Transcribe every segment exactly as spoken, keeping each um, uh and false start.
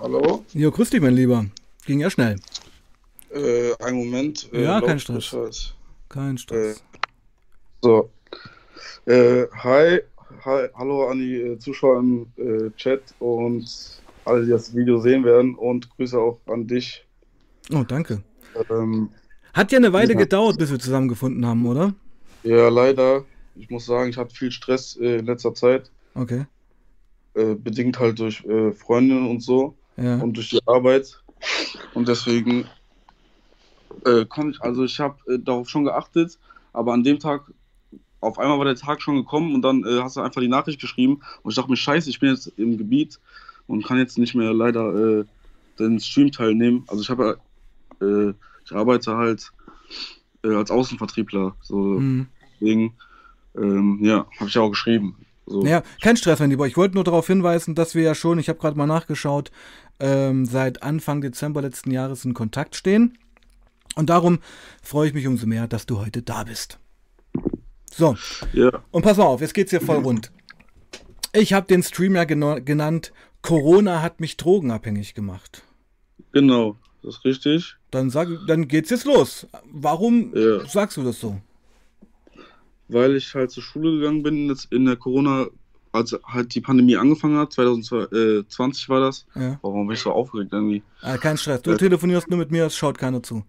Hallo? Jo, grüß dich, mein Lieber. Ging ja schnell. Äh, einen Moment. Äh, Ja, kein Stress. Lautsprecher ist. Kein Äh, Stress. so. Äh, hi, hi, hallo an die äh, Zuschauer im äh, Chat und alle, die das Video sehen werden. Und Grüße auch an dich. Oh, danke. Ähm, Hat ja eine Weile ja. gedauert, bis wir zusammengefunden haben, oder? Ja, leider. Ich muss sagen, ich hatte viel Stress äh, in letzter Zeit. Okay. Äh, bedingt halt durch äh, Freundinnen und so Ja. und durch die Arbeit. Und deswegen äh, konnte ich, also ich habe äh, darauf schon geachtet, aber an dem Tag auf einmal war der Tag schon gekommen und dann äh, hast du einfach die Nachricht geschrieben und ich dachte mir, scheiße, ich bin jetzt im Gebiet und kann jetzt nicht mehr leider äh, den Stream teilnehmen. Also ich habe, äh, ich arbeite halt äh, als Außenvertriebler, so Hm. deswegen, ähm, ja, habe ich ja auch geschrieben. So, Ja, kein Stress, mein Lieber. Ich wollte nur darauf hinweisen, dass wir ja schon, ich habe gerade mal nachgeschaut, ähm, seit Anfang Dezember letzten Jahres in Kontakt stehen. Und darum freue ich mich umso mehr, dass du heute da bist. So, ja, und pass mal auf, jetzt geht's hier voll rund. Ich habe den Stream ja gena- genannt, Corona hat mich drogenabhängig gemacht. genau, das ist richtig. Dann, sag, dann geht's jetzt los. Warum Ja, sagst du das so? weil ich halt zur Schule gegangen bin jetzt in der Corona, als halt die Pandemie angefangen hat, zwanzig zwanzig war das. Ja. Warum bin ich so aufgeregt irgendwie? Ah, kein Stress. Du Äh, telefonierst nur mit mir, es schaut keiner zu.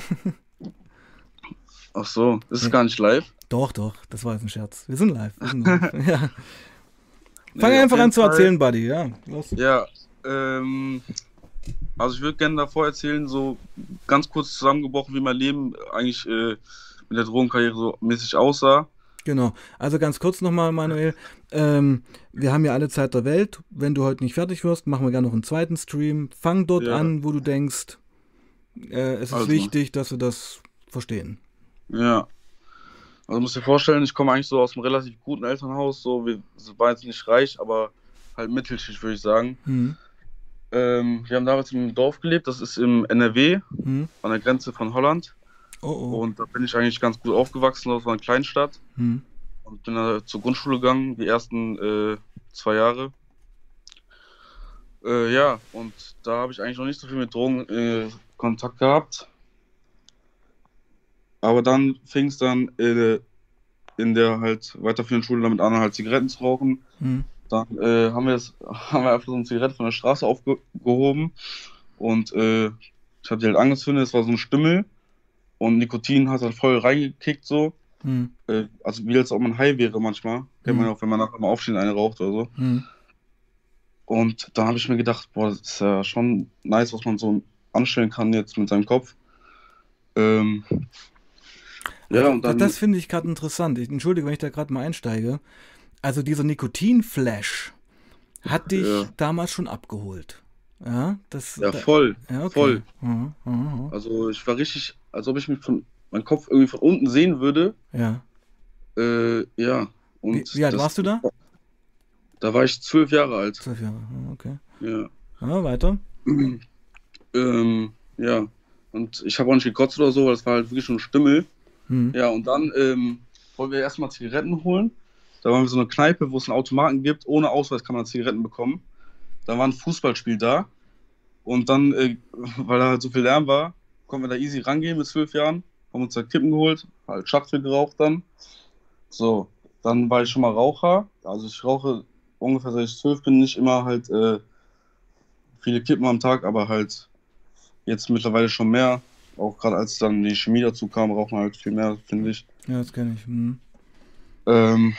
ach so, ist es Nee. gar nicht live? Doch, doch, das war jetzt ein Scherz. Wir sind live. Wir sind live. Ja. Fang Nee, auf einfach an jeden zu Fall. erzählen, Buddy. Ja, los. Ja, ähm, also ich würde gerne davor erzählen, so ganz kurz zusammengebrochen, wie mein Leben eigentlich äh, mit der Drogenkarriere so mäßig aussah. Genau. Also ganz kurz nochmal, Manuel. Ähm, wir haben ja alle Zeit der Welt. Wenn du heute nicht fertig wirst, machen wir gerne noch einen zweiten Stream. Fang dort Ja, an, wo du denkst, äh, es ist also, wichtig, dass wir das verstehen. ja. Also musst dir vorstellen, ich komme eigentlich so aus einem relativ guten Elternhaus, so, wir waren jetzt nicht reich, aber halt Mittelschicht, würde ich sagen. Hm. Ähm, wir haben damals im Dorf gelebt, das ist im N R W, Hm. an der Grenze von Holland. Oh, oh. Und da bin ich eigentlich ganz gut aufgewachsen, das war eine Kleinstadt. Hm. Und bin da zur Grundschule gegangen, die ersten äh, zwei Jahre. Äh, ja, und da habe ich eigentlich noch nicht so viel mit Drogen äh, Kontakt gehabt. Aber dann fing es dann äh, in der halt weiterführenden Schule damit an, halt Zigaretten zu rauchen. Hm. Dann äh, haben wir das, haben wir einfach so eine Zigarette von der Straße aufgehoben und äh, ich habe die halt angezündet, es war so ein Stümmel und Nikotin hat halt voll reingekickt so. Hm. Äh, also wie als ob man high wäre manchmal. Kennt man Hm. ja auch, wenn man nachher mal aufstehen eine raucht oder so. Hm. Und dann habe ich mir gedacht, boah, das ist ja schon nice, was man so anstellen kann jetzt mit seinem Kopf. Ähm, ja, Also und da- das dann, finde ich gerade interessant. Ich, entschuldige, wenn ich da gerade mal einsteige. Also dieser Nikotinflash hat dich ja, damals schon abgeholt. Ja, das, ja, da, voll, ja, okay. voll. Mhm, mhm, mhm. Also ich war richtig, als ob ich mich von, meinen Kopf irgendwie von unten sehen würde. Ja. Äh, ja, Wie, wie und alt das, warst du da? da war ich zwölf Jahre alt. Zwölf Jahre. Ah, okay. Ja, Ja, weiter. ähm, ja. Und ich habe auch nicht gekotzt oder so, weil es war halt wirklich schon ein Stümmel. Hm. Ja, und dann ähm, wollten wir erstmal Zigaretten holen. Da waren wir so eine Kneipe, wo es einen Automaten gibt. Ohne Ausweis kann man Zigaretten bekommen. Da war ein Fußballspiel da. Und dann, äh, weil da halt so viel Lärm war, konnten wir da easy rangehen mit zwölf Jahren. Haben uns da Kippen geholt, halt Schachtel geraucht dann. So, dann war ich schon mal Raucher. Also ich rauche ungefähr seit ich zwölf bin, nicht immer halt äh, viele Kippen am Tag, aber halt jetzt mittlerweile schon mehr. Auch gerade als dann die Chemie dazu kam, raucht man halt viel mehr, finde ich. Ja, das kenne ich. Hm. Ähm,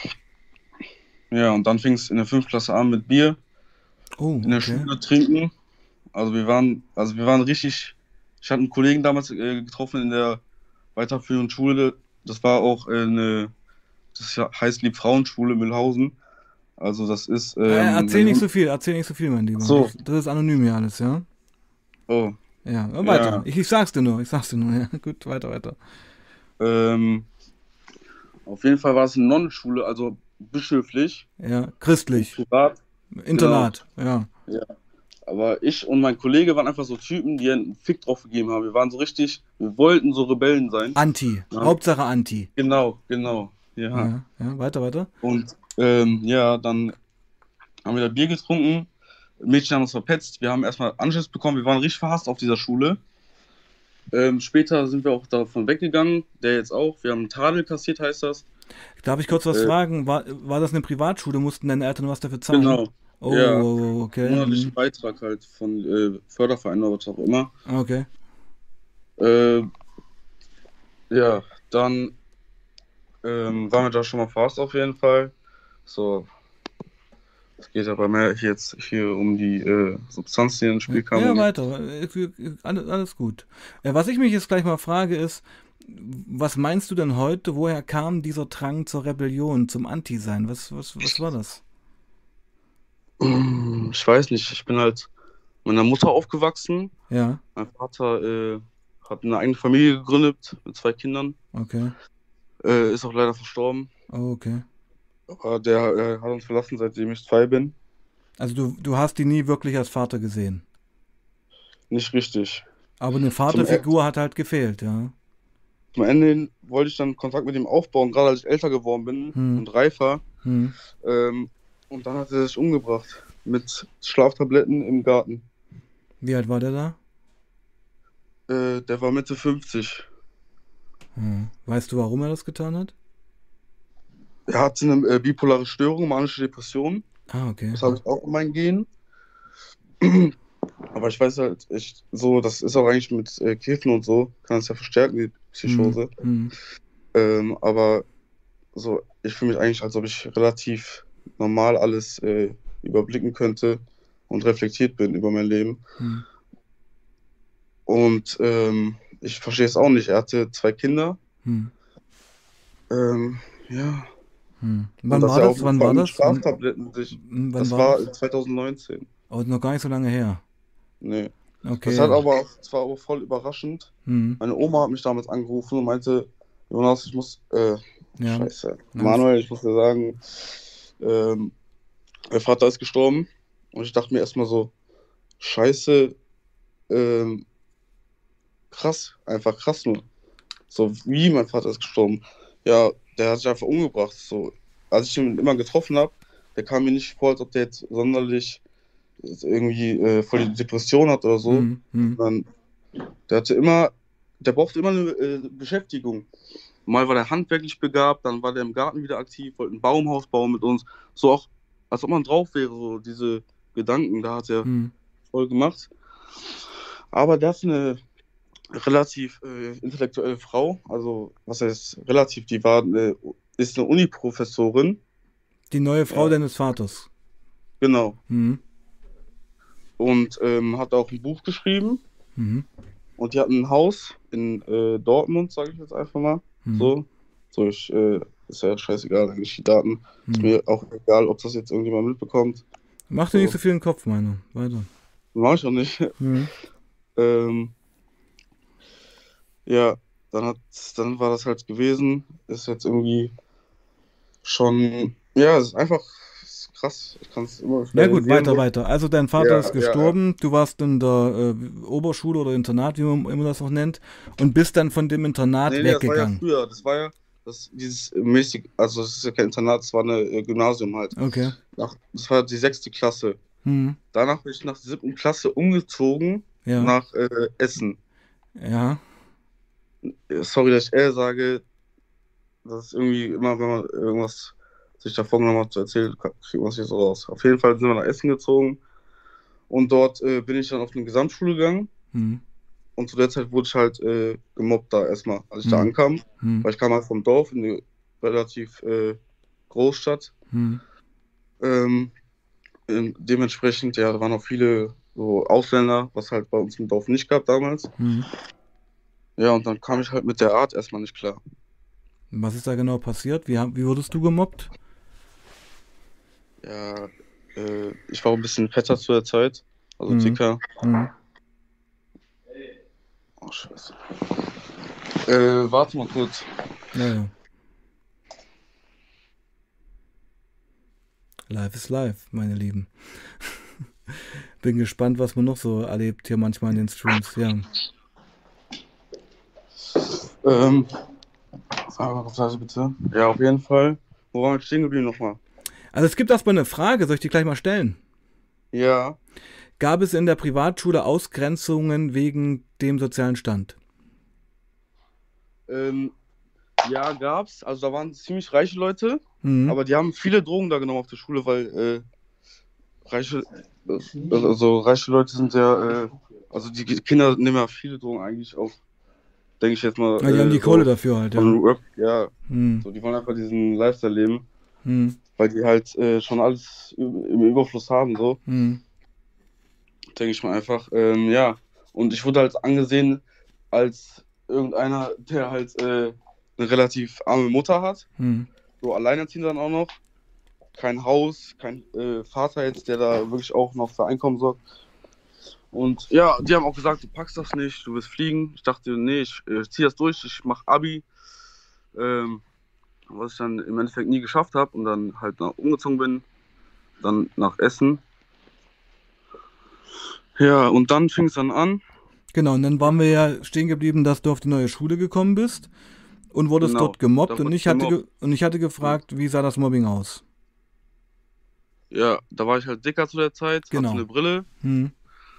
ja, und dann fing es in der fünften Klasse an mit Bier Oh, in der okay. Schule trinken. Also wir waren, also wir waren richtig. Ich hatte einen Kollegen damals äh, getroffen in der weiterführenden Schule. Das war auch äh, eine, das heißt Liebfrauenschule Mühlhausen. Also das ist, Äh, ähm, erzähl nicht eine, so viel, erzähl nicht so viel, mein ach Lieber. so, Das, das ist anonym hier alles, ja? oh, Ja, ja, weiter. ja. Ich, ich sag's dir nur, ich sag's dir nur. Ja, gut, weiter, weiter. Ähm, auf jeden Fall war es eine Nonnenschule, also bischöflich Ja, und christlich. privat. Genau. Internat, ja. Ja. Aber ich und mein Kollege waren einfach so Typen, die einen Fick drauf gegeben haben. Wir waren so richtig, wir wollten so Rebellen sein. Anti. Ja. Hauptsache Anti. Genau, genau. Ja. Ja, ja, weiter, weiter. Und ähm, ja, dann haben wir da Bier getrunken. Mädchen haben uns verpetzt. Wir haben erstmal Anschiss bekommen. Wir waren richtig verhasst auf dieser Schule. Ähm, später sind wir auch davon weggegangen. Der jetzt auch. Wir haben einen Tadel kassiert, heißt das. Darf ich kurz was Äh, fragen? War, war das eine Privatschule? Mussten deine Eltern was dafür zahlen? genau. Oh, Ja. oh, okay. Monatlichen Hm. Beitrag halt von äh, Fördervereinen oder was auch immer. Okay. Äh, ja, dann ähm, waren wir da schon mal fast auf jeden Fall. So, es geht aber mehr jetzt hier um die äh, Substanz, die ins Spiel kam. Ja, Und weiter. Äh, Alles, alles gut. Äh, Was ich mich jetzt gleich mal frage ist, was meinst du denn heute, woher kam dieser Drang zur Rebellion, zum Anti-Sein? Was, was, was war das? ich weiß nicht, ich bin halt mit meiner Mutter aufgewachsen. Ja, Mein Vater äh, hat eine eigene Familie gegründet mit zwei Kindern. okay. Äh, ist auch leider verstorben. Oh, okay. Aber der äh, hat uns verlassen, seitdem ich zwei bin. Also du, du hast ihn nie wirklich als Vater gesehen. Nicht richtig. Aber eine Zum, E- Vaterfigur hat halt gefehlt, ja. zum Ende hin wollte ich dann Kontakt mit ihm aufbauen, gerade als ich älter geworden bin Hm, und reifer. hm. Ähm, und dann hat er sich umgebracht mit Schlaftabletten im Garten. Wie alt war der da? Äh, der war Mitte fünfzig. Hm. Weißt du, warum er das getan hat? Er hatte eine äh, bipolare Störung, manische Depression. Ah, okay. Das habe ich auch in meinen Genen. Aber ich weiß halt echt so, das ist auch eigentlich mit äh, Kiffen und so, kann das ja verstärken, die Hm, Psychose. hm, Ähm, aber so, ich fühle mich eigentlich, als ob ich relativ normal alles äh, überblicken könnte und reflektiert bin über mein Leben. hm, Und ähm, ich verstehe es auch nicht. Er hatte zwei Kinder. hm, Ähm, ja. hm. Und Wann dass war er auch das? Wann vor war allem mit das? Wann, Schlaftabletten sich. hm, wann Das war war das? zwanzig neunzehn. Oh, noch gar nicht so lange her. Nee. Das hat Okay. aber, das war aber voll überraschend. Hm, Meine Oma hat mich damals angerufen und meinte, Jonas, ich muss, äh, ja. scheiße, Alles. Manuel, ich muss dir sagen, ähm, mein Vater ist gestorben. Und ich dachte mir erstmal so, scheiße, ähm, krass, einfach krass nur. So, wie mein Vater ist gestorben. Ja, der hat sich einfach umgebracht. So, als ich ihn immer getroffen habe, der kam mir nicht vor, als ob der jetzt sonderlich irgendwie äh, voll die Depression hat oder so. Hm, hm, Sondern der hatte immer, der brauchte immer eine äh, Beschäftigung. Mal war der handwerklich begabt, dann war der im Garten wieder aktiv, wollte ein Baumhaus bauen mit uns. So auch, als ob man drauf wäre, so diese Gedanken, da hat er hm. voll gemacht. Aber der ist eine relativ äh, intellektuelle Frau, also was heißt relativ, die war eine, ist eine Uni-Professorin, Die neue Frau ja, deines Vaters. genau, Hm, und ähm, hat auch ein Buch geschrieben hm, und die hat ein Haus in äh, Dortmund, sage ich jetzt einfach mal, hm, so, so ich, äh, ist ja scheißegal, eigentlich die Daten, ist hm. mir auch egal, ob das jetzt irgendjemand mitbekommt, Mach dir nicht so, so viel in den Kopf, meine. Weiter. mach ich auch nicht. Hm. ähm, ja, dann hat, dann war das halt gewesen, ist jetzt irgendwie schon, ja, es ist einfach es ist krass. Ich kann es immer Ja schwer gut, realisieren. weiter, So. weiter. Also dein Vater ist Ja, ja, ja. gestorben, du warst in der äh, Oberschule oder Internat, wie man immer das auch nennt, und bist dann von dem Internat Nee, nee, das war ja weggegangen. früher. Das war ja das, dieses mäßig, also das ist ja kein Internat, das war eine äh, Gymnasium halt. Okay. Nach, das war die sechste Klasse. Hm. Danach bin ich nach der siebten Klasse umgezogen Ja. nach äh, Essen. Ja. Äh, Sorry, dass ich äh sage, das ist irgendwie immer, wenn man irgendwas sich da vorgenommen hat zu erzählen, kriegt man es nicht so raus. Auf jeden Fall sind wir nach Essen gezogen und dort äh, bin ich dann auf eine Gesamtschule gegangen. Hm. Und zu der Zeit wurde ich halt äh, gemobbt da erstmal, als ich da Hm. ankam. Hm. Weil ich kam halt vom Dorf in eine relativ äh, Großstadt. Hm. Ähm, ähm, dementsprechend, ja, da waren auch viele so Ausländer, was halt bei uns im Dorf nicht gab damals. Hm. Ja, und dann kam ich halt mit der Art erstmal nicht klar. Was ist da genau passiert? Wie, hab- wie wurdest du gemobbt? Ja, äh, ich war auch ein bisschen fetter zu der Zeit. Also Hm. dicker. Hm. Oh, scheiße. Äh, warte mal kurz. Ja, ja. Life is life, meine Lieben. Bin gespannt, was man noch so erlebt hier manchmal in den Streams. Ja. Ähm, sag mal, was bitte? Ja, auf jeden Fall. Wo waren wir stehen geblieben nochmal? Also es gibt erstmal eine Frage, soll ich die gleich mal stellen? Ja, Gab es in der Privatschule Ausgrenzungen wegen dem sozialen Stand? Ähm, ja, gab's. Also da waren ziemlich reiche Leute, Mhm. aber die haben viele Drogen da genommen auf der Schule, weil äh, reiche, also, also reiche Leute sind ja, äh, also die Kinder nehmen ja viele Drogen eigentlich auch, denke ich jetzt mal, Ja, die haben die äh, Kohle so dafür halt, ja. von Rap, ja, Mhm. so, die wollen einfach diesen Lifestyle leben, Mhm. weil die halt äh, schon alles im im Überfluss haben, so, Mhm. denke ich mal einfach, ähm, ja. Und ich wurde halt angesehen als irgendeiner, der halt äh, eine relativ arme Mutter hat, Mhm. so alleinerziehend dann auch noch, kein Haus, kein äh, Vater jetzt, der da wirklich auch noch für Einkommen sorgt. Und ja, die haben auch gesagt, du packst das nicht, du wirst fliegen. Ich dachte, nee, ich äh, ziehe das durch, ich mache Abi, ähm, was ich dann im Endeffekt nie geschafft habe und dann halt nach, umgezogen bin, dann nach Essen. Ja, und dann fing es dann an. Genau, und dann waren wir ja stehen geblieben, dass du auf die neue Schule gekommen bist und wurdest Genau, dort gemobbt da und wurde ich ich hatte, ge gemobbt. und ich hatte gefragt, wie sah das Mobbing aus? Ja, da war ich halt dicker zu der Zeit, hatte Genau. eine Brille. Mhm.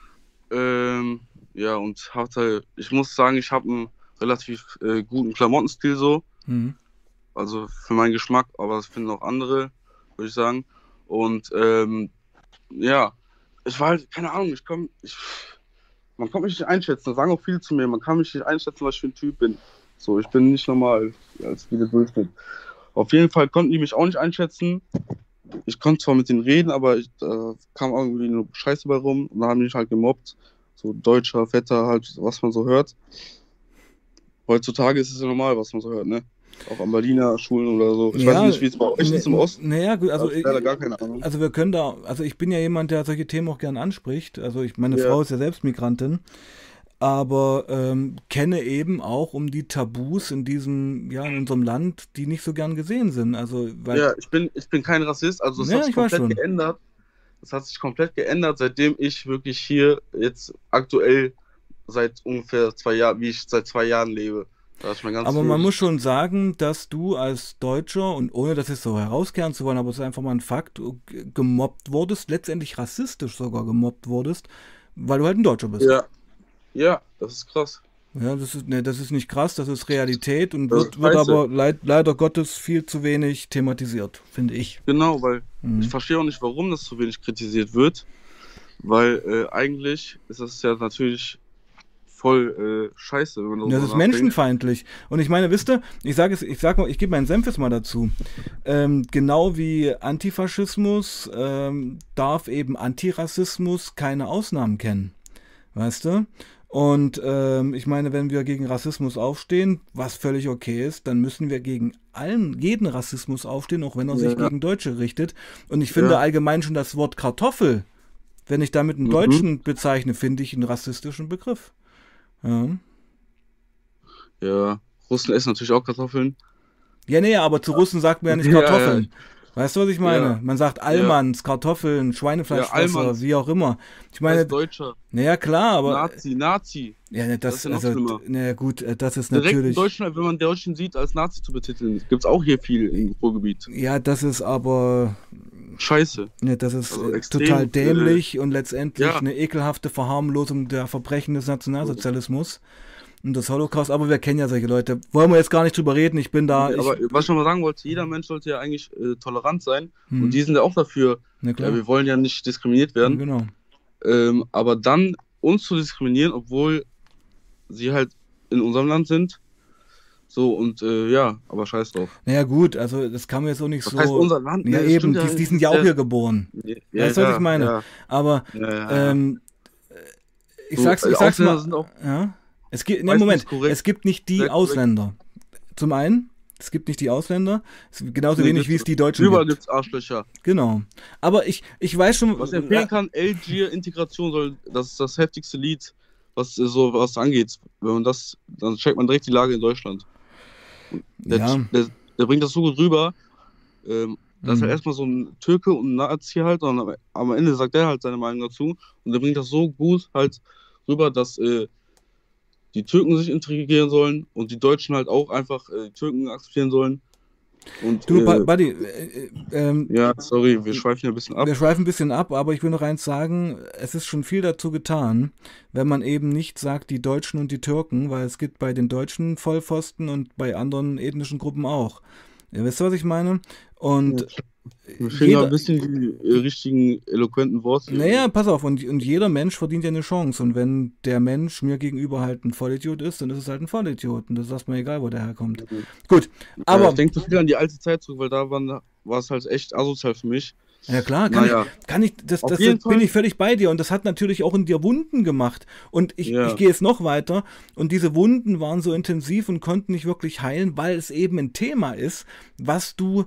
Ähm, ja, und hatte, ich muss sagen, ich habe einen relativ äh, guten Klamottenstil so. Mhm. Also für meinen Geschmack, aber das finden auch andere, würde ich sagen. Und ähm, ja, ich war halt, keine Ahnung, ich komm, ich, man kann mich nicht einschätzen, das sagen auch viele zu mir, man kann mich nicht einschätzen, was ich für ein Typ bin. So, ich bin nicht normal als wie der Durchschnitt. Auf jeden Fall konnten die mich auch nicht einschätzen. Ich konnte zwar mit denen reden, aber ich, da kam irgendwie nur Scheiße bei rum und da haben die mich halt gemobbt. So deutscher, fetter, halt, was man so hört. Heutzutage ist es ja normal, was man so hört, ne? Auch an Berliner Schulen oder so. Ich weiß Ja, nicht, wie es bei euch ist im ne, Osten. naja, gut, Da also, habe ich leider äh, gar keine Ahnung. also wir können da, also ich bin ja jemand, der solche Themen auch gern anspricht. Also ich, meine Ja, Frau ist ja selbst Migrantin, aber ähm, kenne eben auch um die Tabus in diesem, ja, in unserem Land, die nicht so gern gesehen sind. Also, weil, ja, ich bin, ich bin kein Rassist, also das hat ja, sich ich weiß komplett schon. geändert. Das hat sich komplett geändert, seitdem ich wirklich hier jetzt aktuell seit ungefähr zwei Jahren, wie ich seit zwei Jahren lebe. Da hat sich mein ganzes Aber man Leben. muss schon sagen, dass du als Deutscher, und ohne das jetzt so herauskehren zu wollen, aber es ist einfach mal ein Fakt, g- gemobbt wurdest, letztendlich rassistisch sogar gemobbt wurdest, weil du halt ein Deutscher bist. Ja, ja, das ist krass. Ja, das ist, ne, das ist nicht krass, das ist Realität und Das ist wird, wird scheiße. aber leid, leider Gottes viel zu wenig thematisiert, finde ich. Genau, weil ich Mhm. verstehe auch nicht, warum das so wenig kritisiert wird, weil äh, eigentlich ist das ja natürlich voll äh, scheiße, wenn man Das darüber ist nachdenkt. menschenfeindlich. Und ich meine, wisst ihr, ich sage es, ich sag mal, ich gebe meinen Senf jetzt mal dazu. Ähm, genau wie Antifaschismus ähm, darf eben Antirassismus keine Ausnahmen kennen. Weißt du? Und ähm, ich meine, wenn wir gegen Rassismus aufstehen, was völlig okay ist, dann müssen wir gegen allen, jeden Rassismus aufstehen, auch wenn er sich Ja, gegen Deutsche richtet. Und ich finde ja. allgemein schon das Wort Kartoffel, wenn ich damit einen Mhm. Deutschen bezeichne, finde ich einen rassistischen Begriff. Ja. Ja. Russen essen natürlich auch Kartoffeln. Ja, nee, aber zu Russen sagt man ja nicht Ja, ja, Kartoffeln. ich, Weißt du, was ich ja, meine? Man sagt ja, Allmanns, Kartoffeln, ja, Schweinefleischfresser, Allmanns, wie auch immer. Ich scheiß meine, Deutscher, naja, klar, aber Nazi, Nazi. ja, ne, Das ist das, ja noch also, schlimmer. naja, gut, äh, das ist Direkt in natürlich, Deutschland, wenn man Deutschen sieht, als Nazi zu betiteln, gibt es auch hier viel im Ruhrgebiet. ja, das ist aber, Scheiße. ne, das ist Also äh, total extrem, äh, dämlich und letztendlich ja. eine ekelhafte Verharmlosung der Verbrechen des Nationalsozialismus und des Holocaust. Aber wir kennen ja solche Leute. Wollen wir jetzt gar nicht drüber reden? Ich bin da, Nee, ich, aber was ich noch mal sagen wollte, jeder Mensch sollte ja eigentlich äh, tolerant sein. Und hm, die sind ja auch dafür, na ja, klar, wir wollen ja nicht diskriminiert ja, werden. genau. Ähm, aber dann uns zu diskriminieren, obwohl sie halt in unserem Land sind. So, und äh, ja, aber scheiß drauf. Naja, gut, also das kann man jetzt auch nicht Was heißt so. unser Land? Ja, Ne, das stimmt eben, ja die, die nicht. sind Das ja ist auch ja, hier geboren. ja, Weißt du, was ich ja, meine? ja, Aber ja, ja, ja. ähm, ich So, sag's, äh, ich sag's Ausländer mal, sind auch ja. Es gibt, ne, meistens Moment, korrekt, es gibt nicht die sehr korrekt. Ausländer. Zum einen, es gibt nicht die Ausländer, es gibt genauso Ne, wenig wie gibt's, es die Deutschen überall gibt. gibt's Arschlöcher. Genau. Aber ich, ich weiß Was ich schon, empfehlen ja, kann, Algier Integration soll, das ist das heftigste Lied, was äh, so was angeht. Wenn man das, dann checkt man direkt die Lage in Deutschland. Und der, ja, der, der bringt das so gut rüber. Ähm, das ist halt hm, erstmal so ein Türke und ein Nazi halt, und am, am Ende sagt er halt seine Meinung dazu. Und der bringt das so gut halt rüber, dass äh, die Türken sich integrieren sollen und die Deutschen halt auch einfach äh, die Türken akzeptieren sollen. Und, Du, äh, Buddy, äh, ähm, ja, sorry, wir schweifen ja ein bisschen ab. wir schweifen ein bisschen ab, aber ich will noch eins sagen, es ist schon viel dazu getan, wenn man eben nicht sagt, die Deutschen und die Türken, weil es gibt bei den Deutschen Vollpfosten und bei anderen ethnischen Gruppen auch. Ja, weißt du, was ich meine? Und Mir fehlen da ein jeder, bisschen die äh, richtigen eloquenten Worte. naja, pass auf, und, und jeder Mensch verdient ja eine Chance. Und wenn der Mensch mir gegenüber halt ein Vollidiot ist, dann ist es halt ein Vollidiot. Und das ist erstmal egal, wo der herkommt. Mhm. Gut, Aber ich aber, denke so viel an die alte Zeit zurück, weil da waren, war es halt echt asozial für mich. ja klar, kann Naja, ich, kann ich, das, auf das, jeden das bin Fall. ich völlig bei dir. Und das hat natürlich auch in dir Wunden gemacht. Und ich, ich Ja, gehe jetzt noch weiter. Und diese Wunden waren so intensiv und konnten nicht wirklich heilen, weil es eben ein Thema ist, was du,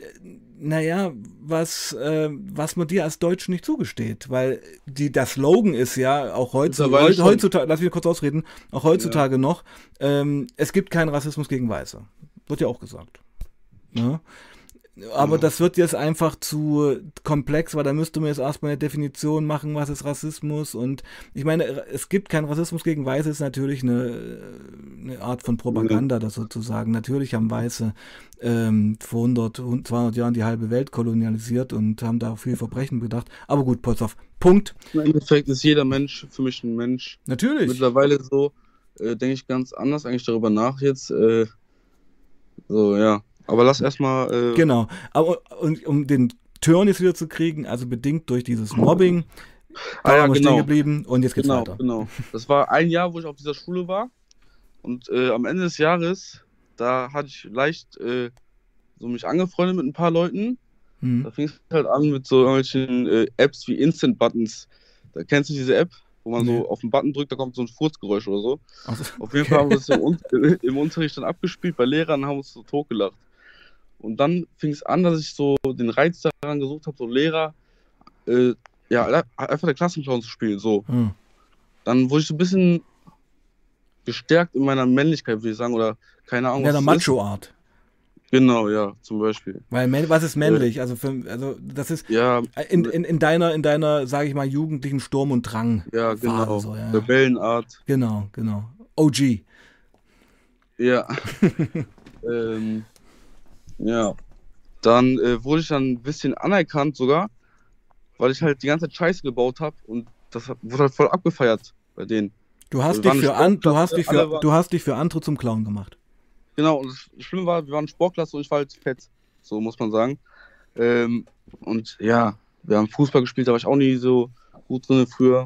naja, was, äh, was man dir als Deutsch nicht zugesteht. Weil die, der Slogan ist ja, auch mittlerweile heutzutage, schon. heutzutage, lass mich kurz ausreden, auch Ja, heutzutage noch, ähm, es gibt keinen Rassismus gegen Weiße. Wird ja auch gesagt. Ne? Aber ja, das wird jetzt einfach zu komplex, weil da müsste man jetzt erstmal eine Definition machen, was ist Rassismus. Und ich meine, es gibt keinen Rassismus gegen Weiße, ist natürlich eine, eine Art von ne, Propaganda, das sozusagen. Natürlich haben Weiße ähm, vor hundert, zweihundert Jahren die halbe Welt kolonialisiert und haben da auch viel Verbrechen bedacht. Aber gut, pass auf. Punkt. im Endeffekt ist jeder Mensch für mich ein Mensch. Natürlich. Mittlerweile so, äh, denke ich ganz anders eigentlich darüber nach jetzt. Äh, so, ja. Aber lass erstmal, äh, Genau. Aber und, um den Turn jetzt wieder zu kriegen, also bedingt durch dieses Mobbing, ah da ja, waren wir stehen genau, geblieben und jetzt geht's genau, weiter. genau. Das war ein Jahr, wo ich auf dieser Schule war. Und äh, am Ende des Jahres, da hatte ich leicht äh, so mich angefreundet mit ein paar Leuten. Hm. Da fing es halt an mit so irgendwelchen äh, Apps wie Instant Buttons. Da kennst du diese App, wo man Nee. so auf den Button drückt, da kommt so ein Furzgeräusch oder so. Also, Auf jeden Fall haben okay. wir das im, Un im Unterricht dann abgespielt bei Lehrern, haben uns so totgelacht. Und dann fing es an, dass ich so den Reiz daran gesucht habe, so Lehrer, äh, ja, einfach der Klassenclown zu spielen. So. Hm. Dann wurde ich so ein bisschen gestärkt in meiner Männlichkeit, würde ich sagen, oder keine Ahnung, Ja, was der es ist. Macho-Art. Genau, ja, zum Beispiel. Weil männ- was ist Äh, männlich? Also, für, also das ist ja, in, in, in deiner, in deiner, sage ich mal, jugendlichen Sturm- und ja, Drang-Phase. genau. So, ja, ja. Rebellenart. Genau, genau. O G. Ja. ähm, ja. Dann äh, wurde ich dann ein bisschen anerkannt sogar, weil ich halt die ganze Zeit Scheiße gebaut habe und das hat, wurde halt voll abgefeiert bei denen. Du So, hast wir dich waren eine für an, du hast Sportklasse, dich alle für, waren, du hast dich für andere zum Clown gemacht. genau, und das Schlimme war, wir waren Sportklasse und ich war halt fett, so muss man sagen. Ähm, und ja, wir haben Fußball gespielt, da war ich auch nie so gut drin früher.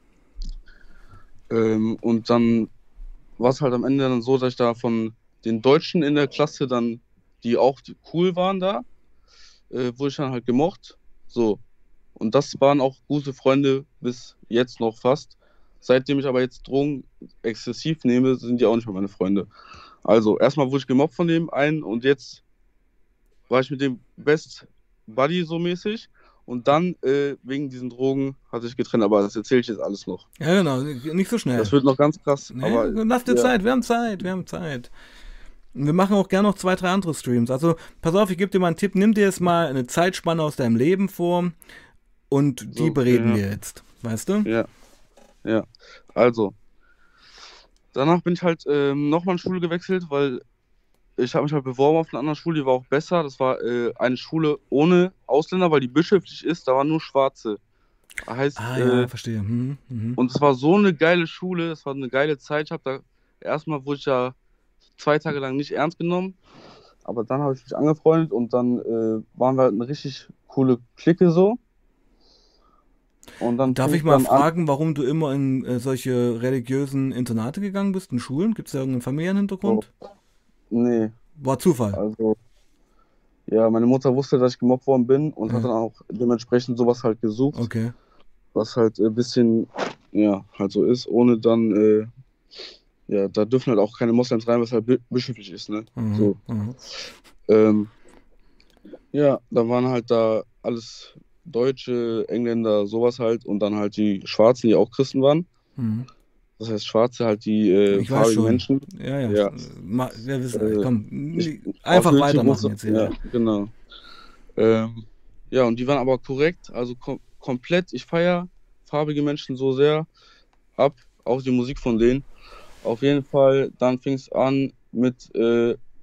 Ähm, und dann war es halt am Ende dann so, dass ich da von den Deutschen in der Klasse dann, die auch cool waren da, äh, wurde ich dann halt gemocht. So. Und das waren auch gute Freunde bis jetzt noch fast. Seitdem ich aber jetzt Drogen exzessiv nehme, sind die auch nicht mehr meine Freunde. Also, erstmal wurde ich gemobbt von dem einen und jetzt war ich mit dem Best Buddy so mäßig. Und dann, äh, wegen diesen Drogen, hat sich getrennt, aber das erzähle ich jetzt alles noch. Ja, genau, nicht so Das schnell. wird noch ganz krass, Nee, aber lass dir ja, Zeit, wir haben Zeit, wir haben Zeit. Und wir machen auch gerne noch zwei, drei andere Streams. Also, pass auf, ich gebe dir mal einen Tipp, nimm dir jetzt mal eine Zeitspanne aus deinem Leben vor und die so, bereden ja, wir jetzt. Weißt du? ja, ja. Also, danach bin ich halt ähm, nochmal in Schule gewechselt, weil ich habe mich halt beworben auf eine andere Schule, die war auch besser. Das war äh, eine Schule ohne Ausländer, weil die bischöflich ist, da waren nur Schwarze. Heißt, Ah äh, ja, verstehe. Mhm, mhm. und es war so eine geile Schule, es war eine geile Zeit. Ich habe da, erstmal wurde ich ja zwei Tage lang nicht ernst genommen, aber dann habe ich mich angefreundet und dann äh, waren wir halt eine richtig coole Clique so. Und dann Darf fing ich es mal dann an, fragen, warum du immer in äh, solche religiösen Internate gegangen bist, in Schulen? Gibt es da irgendeinen so, Familienhintergrund? nee, War Zufall. also, ja, meine Mutter wusste, dass ich gemobbt worden bin und hat Ja, dann auch dementsprechend sowas halt gesucht, okay. was halt ein bisschen, ja, halt so ist, ohne dann, äh, ja, da dürfen halt auch keine Moslems rein, was halt bi- bischöflich ist, ne? Mhm, So, mhm. ähm, ja, da waren halt da alles Deutsche, Engländer, sowas halt und dann halt die Schwarzen, die auch Christen waren. Mhm. Das heißt, Schwarze halt die äh, Ich weiß farbigen schon. Menschen. Ja, ja. Ja, Ma wir wissen, äh, komm, ich, n- aus einfach München weitermachen musste, jetzt hier. ja, Ja. genau. Ähm, ja, und die waren aber korrekt, also kom komplett. Ich feiere farbige Menschen so sehr ab, auch die Musik von denen. Auf jeden Fall, dann fing es an mit äh,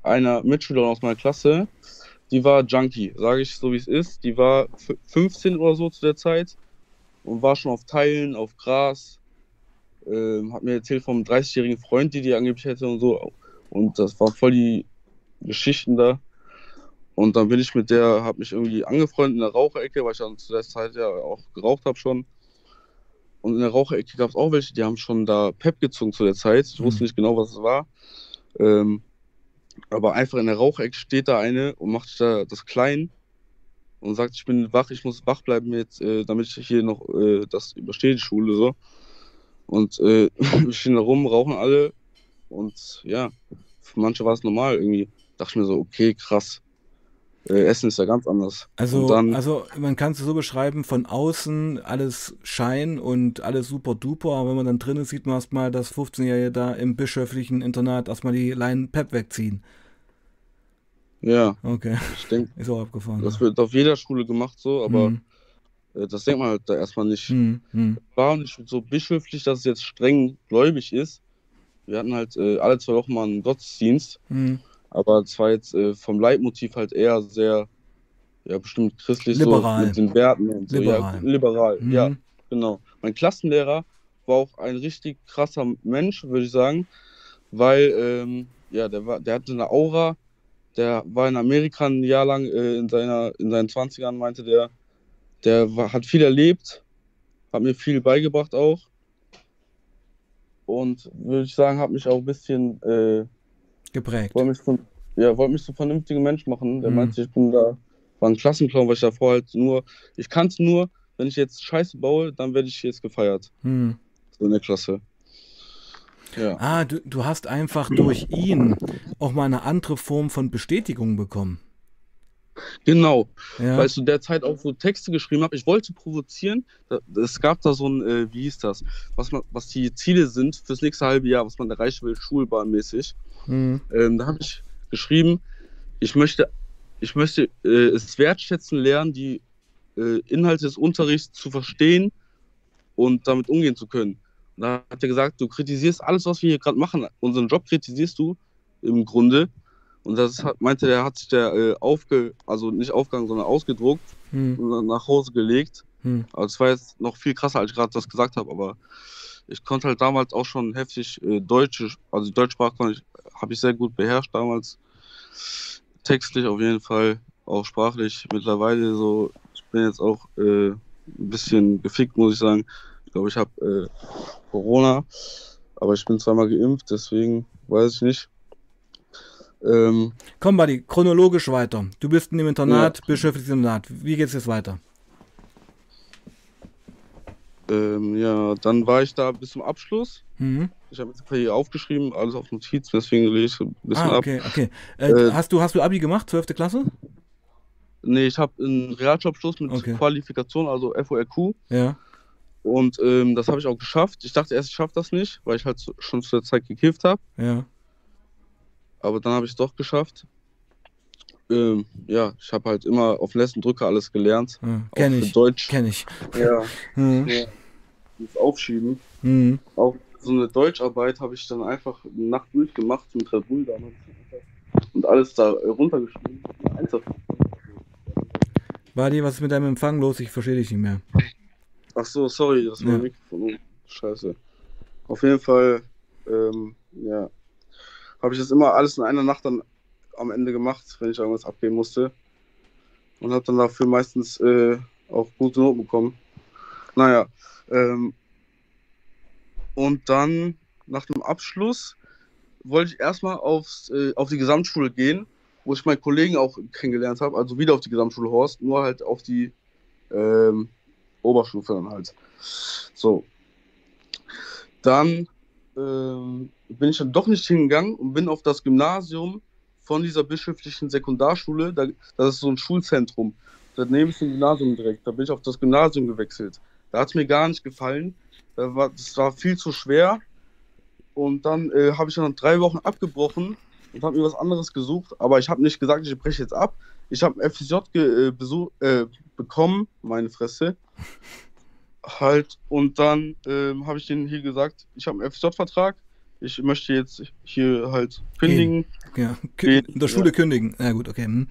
einer Mitschülerin aus meiner Klasse, die war Junkie, sage ich so wie es ist. Die war fünfzehn oder so zu der Zeit und war schon auf Teilen, auf Gras. Ähm, hat mir erzählt vom dreißigjährigen Freund, die die angeblich hätte und so. Und das war voll die Geschichten da. Und dann bin ich mit der, habe mich irgendwie angefreundet in der Raucherecke, weil ich dann zu der Zeit ja auch geraucht habe schon. Und in der Raucherecke gab es auch welche, die haben schon da Pep gezogen zu der Zeit. Ich wusste nicht genau, was es war. Ähm, aber einfach in der Raucherecke steht da eine und macht da das klein und sagt, ich bin wach, ich muss wach bleiben jetzt, äh, damit ich hier noch äh, das überstehe, die Schule so. Und äh, wir stehen da rum, rauchen alle und ja, für manche war es normal irgendwie. Dachte ich mir so, okay, krass. Äh, Essen ist ja ganz anders. Also, und dann, also man kann es so beschreiben, von außen alles Schein und alles super duper, aber wenn man dann drin ist, sieht man erstmal, dass fünfzehnjährige da im bischöflichen Internat erstmal die Leinen Pep wegziehen. ja, Okay, ich denke, ist auch abgefahren. das Ja. wird auf jeder Schule gemacht so, aber Hm, äh, das denkt man halt da erstmal nicht. hm, hm, War nicht so bischöflich, dass es jetzt streng gläubig ist. Wir hatten halt äh, alle zwei Wochen mal einen Gottesdienst, hm. aber es war jetzt äh, vom Leitmotiv halt eher sehr, ja, bestimmt christlich Liberal. so mit den Werten und so. Liberal. Ja, liberal, Mhm. ja, genau. Mein Klassenlehrer war auch ein richtig krasser Mensch, würde ich sagen, weil, ähm, ja, der war, der hatte eine Aura, der war in Amerika ein Jahr lang äh, in seiner, in seinen zwanzigern, meinte der, der war, hat viel erlebt, hat mir viel beigebracht auch. Und würde ich sagen, hat mich auch ein bisschen, äh, Geprägt. wollte mich, zum, ja, wollte mich zum vernünftigen Mensch machen. Der Mhm. meinte, ich bin da, war ein Klassenclown, weil ich davor halt nur, ich kannte nur, wenn ich jetzt Scheiße baue, dann werde ich jetzt gefeiert. Hm. So in der Klasse. Ja. Ah, du, du hast einfach durch ihn auch mal eine andere Form von Bestätigung bekommen. Genau, Ja. weil ich zu der Zeit auch so Texte geschrieben habe. Ich wollte provozieren. Da- Es gab da so ein, äh, wie hieß das, was man, was die Ziele sind fürs nächste halbe Jahr, was man erreichen will, schulbahnmäßig. Hm. Ähm, da habe ich geschrieben, ich möchte, ich möchte äh, es wertschätzen lernen, die äh, Inhalte des Unterrichts zu verstehen und damit umgehen zu können. Und da hat er gesagt, du kritisierst alles, was wir hier gerade machen. Unseren Job kritisierst du im Grunde. Und das hat, meinte der, hat sich der äh, aufge, also nicht aufgegangen, sondern ausgedruckt Hm. und dann nach Hause gelegt. Hm. Also es war jetzt noch viel krasser, als ich gerade das gesagt habe, aber ich konnte halt damals auch schon heftig äh, Deutsche, also die Deutschsprache konnte ich, habe ich sehr gut beherrscht damals. Textlich auf jeden Fall, auch sprachlich. Mittlerweile so, ich bin jetzt auch äh, ein bisschen gefickt, muss ich sagen. Ich glaube, ich habe äh, Corona, aber ich bin zweimal geimpft, deswegen weiß ich nicht. Ähm, Komm, Buddy, chronologisch weiter. Du bist in dem Internat, bischöfliches Internat. Wie geht's jetzt weiter? ähm, ja, dann war ich da bis zum Abschluss. Mhm. Ich habe jetzt hier aufgeschrieben, alles auf Notiz, deswegen lese ich ein bisschen Ah, ab. okay, okay. Äh, Äh, hast, du, hast du Abi gemacht, zwölfte Klasse? Nee, ich habe einen Realschulabschluss mit Okay. Qualifikation, also F O R Q. Ja. Und ähm, das habe ich auch geschafft. Ich dachte erst, ich schaffe das nicht, weil ich halt so- schon zu der Zeit gekifft habe. Ja. Aber dann habe ich es doch geschafft. Ähm, ja, ich habe halt immer auf den letzten Drücker alles gelernt. ja. Auch Kenn für ich. Deutsch. Kenn ich. Ja, Mhm. ja. Das Aufschieben. Mhm. Auch so eine Deutscharbeit habe ich dann einfach eine Nacht durchgemacht mit Red Bull damals. Und alles da äh, runtergeschrieben. Einfach. Buddy, was ist mit deinem Empfang los? Ich verstehe dich nicht mehr. Ach so, sorry, das war Ja. mein Mikrofon. Oh, scheiße. Auf jeden Fall, ähm, ja, habe ich das immer alles in einer Nacht dann am Ende gemacht, wenn ich irgendwas abgeben musste. Und habe dann dafür meistens äh, auch gute Noten bekommen. Naja, ähm, und dann nach dem Abschluss wollte ich erstmal aufs, äh, auf die Gesamtschule gehen, wo ich meinen Kollegen auch kennengelernt habe, also wieder auf die Gesamtschule Horst, nur halt auf die ähm, Oberstufe dann halt. So. Dann ähm, bin ich dann doch nicht hingegangen und bin auf das Gymnasium von dieser bischöflichen Sekundarschule, da, das ist so ein Schulzentrum, daneben ist ein Gymnasium direkt, da bin ich auf das Gymnasium gewechselt. Da hat es mir gar nicht gefallen, da war, das war viel zu schwer und dann äh, habe ich dann drei Wochen abgebrochen und habe mir was anderes gesucht, aber ich habe nicht gesagt, ich breche jetzt ab. Ich habe ein F S J ge, äh, besuch, äh, bekommen, meine Fresse, halt, und dann ähm, habe ich denen hier gesagt, ich habe einen F S J-Vertrag, ich möchte jetzt hier halt kündigen. Ja, in der Schule ja. kündigen. Ja gut, okay. Hm.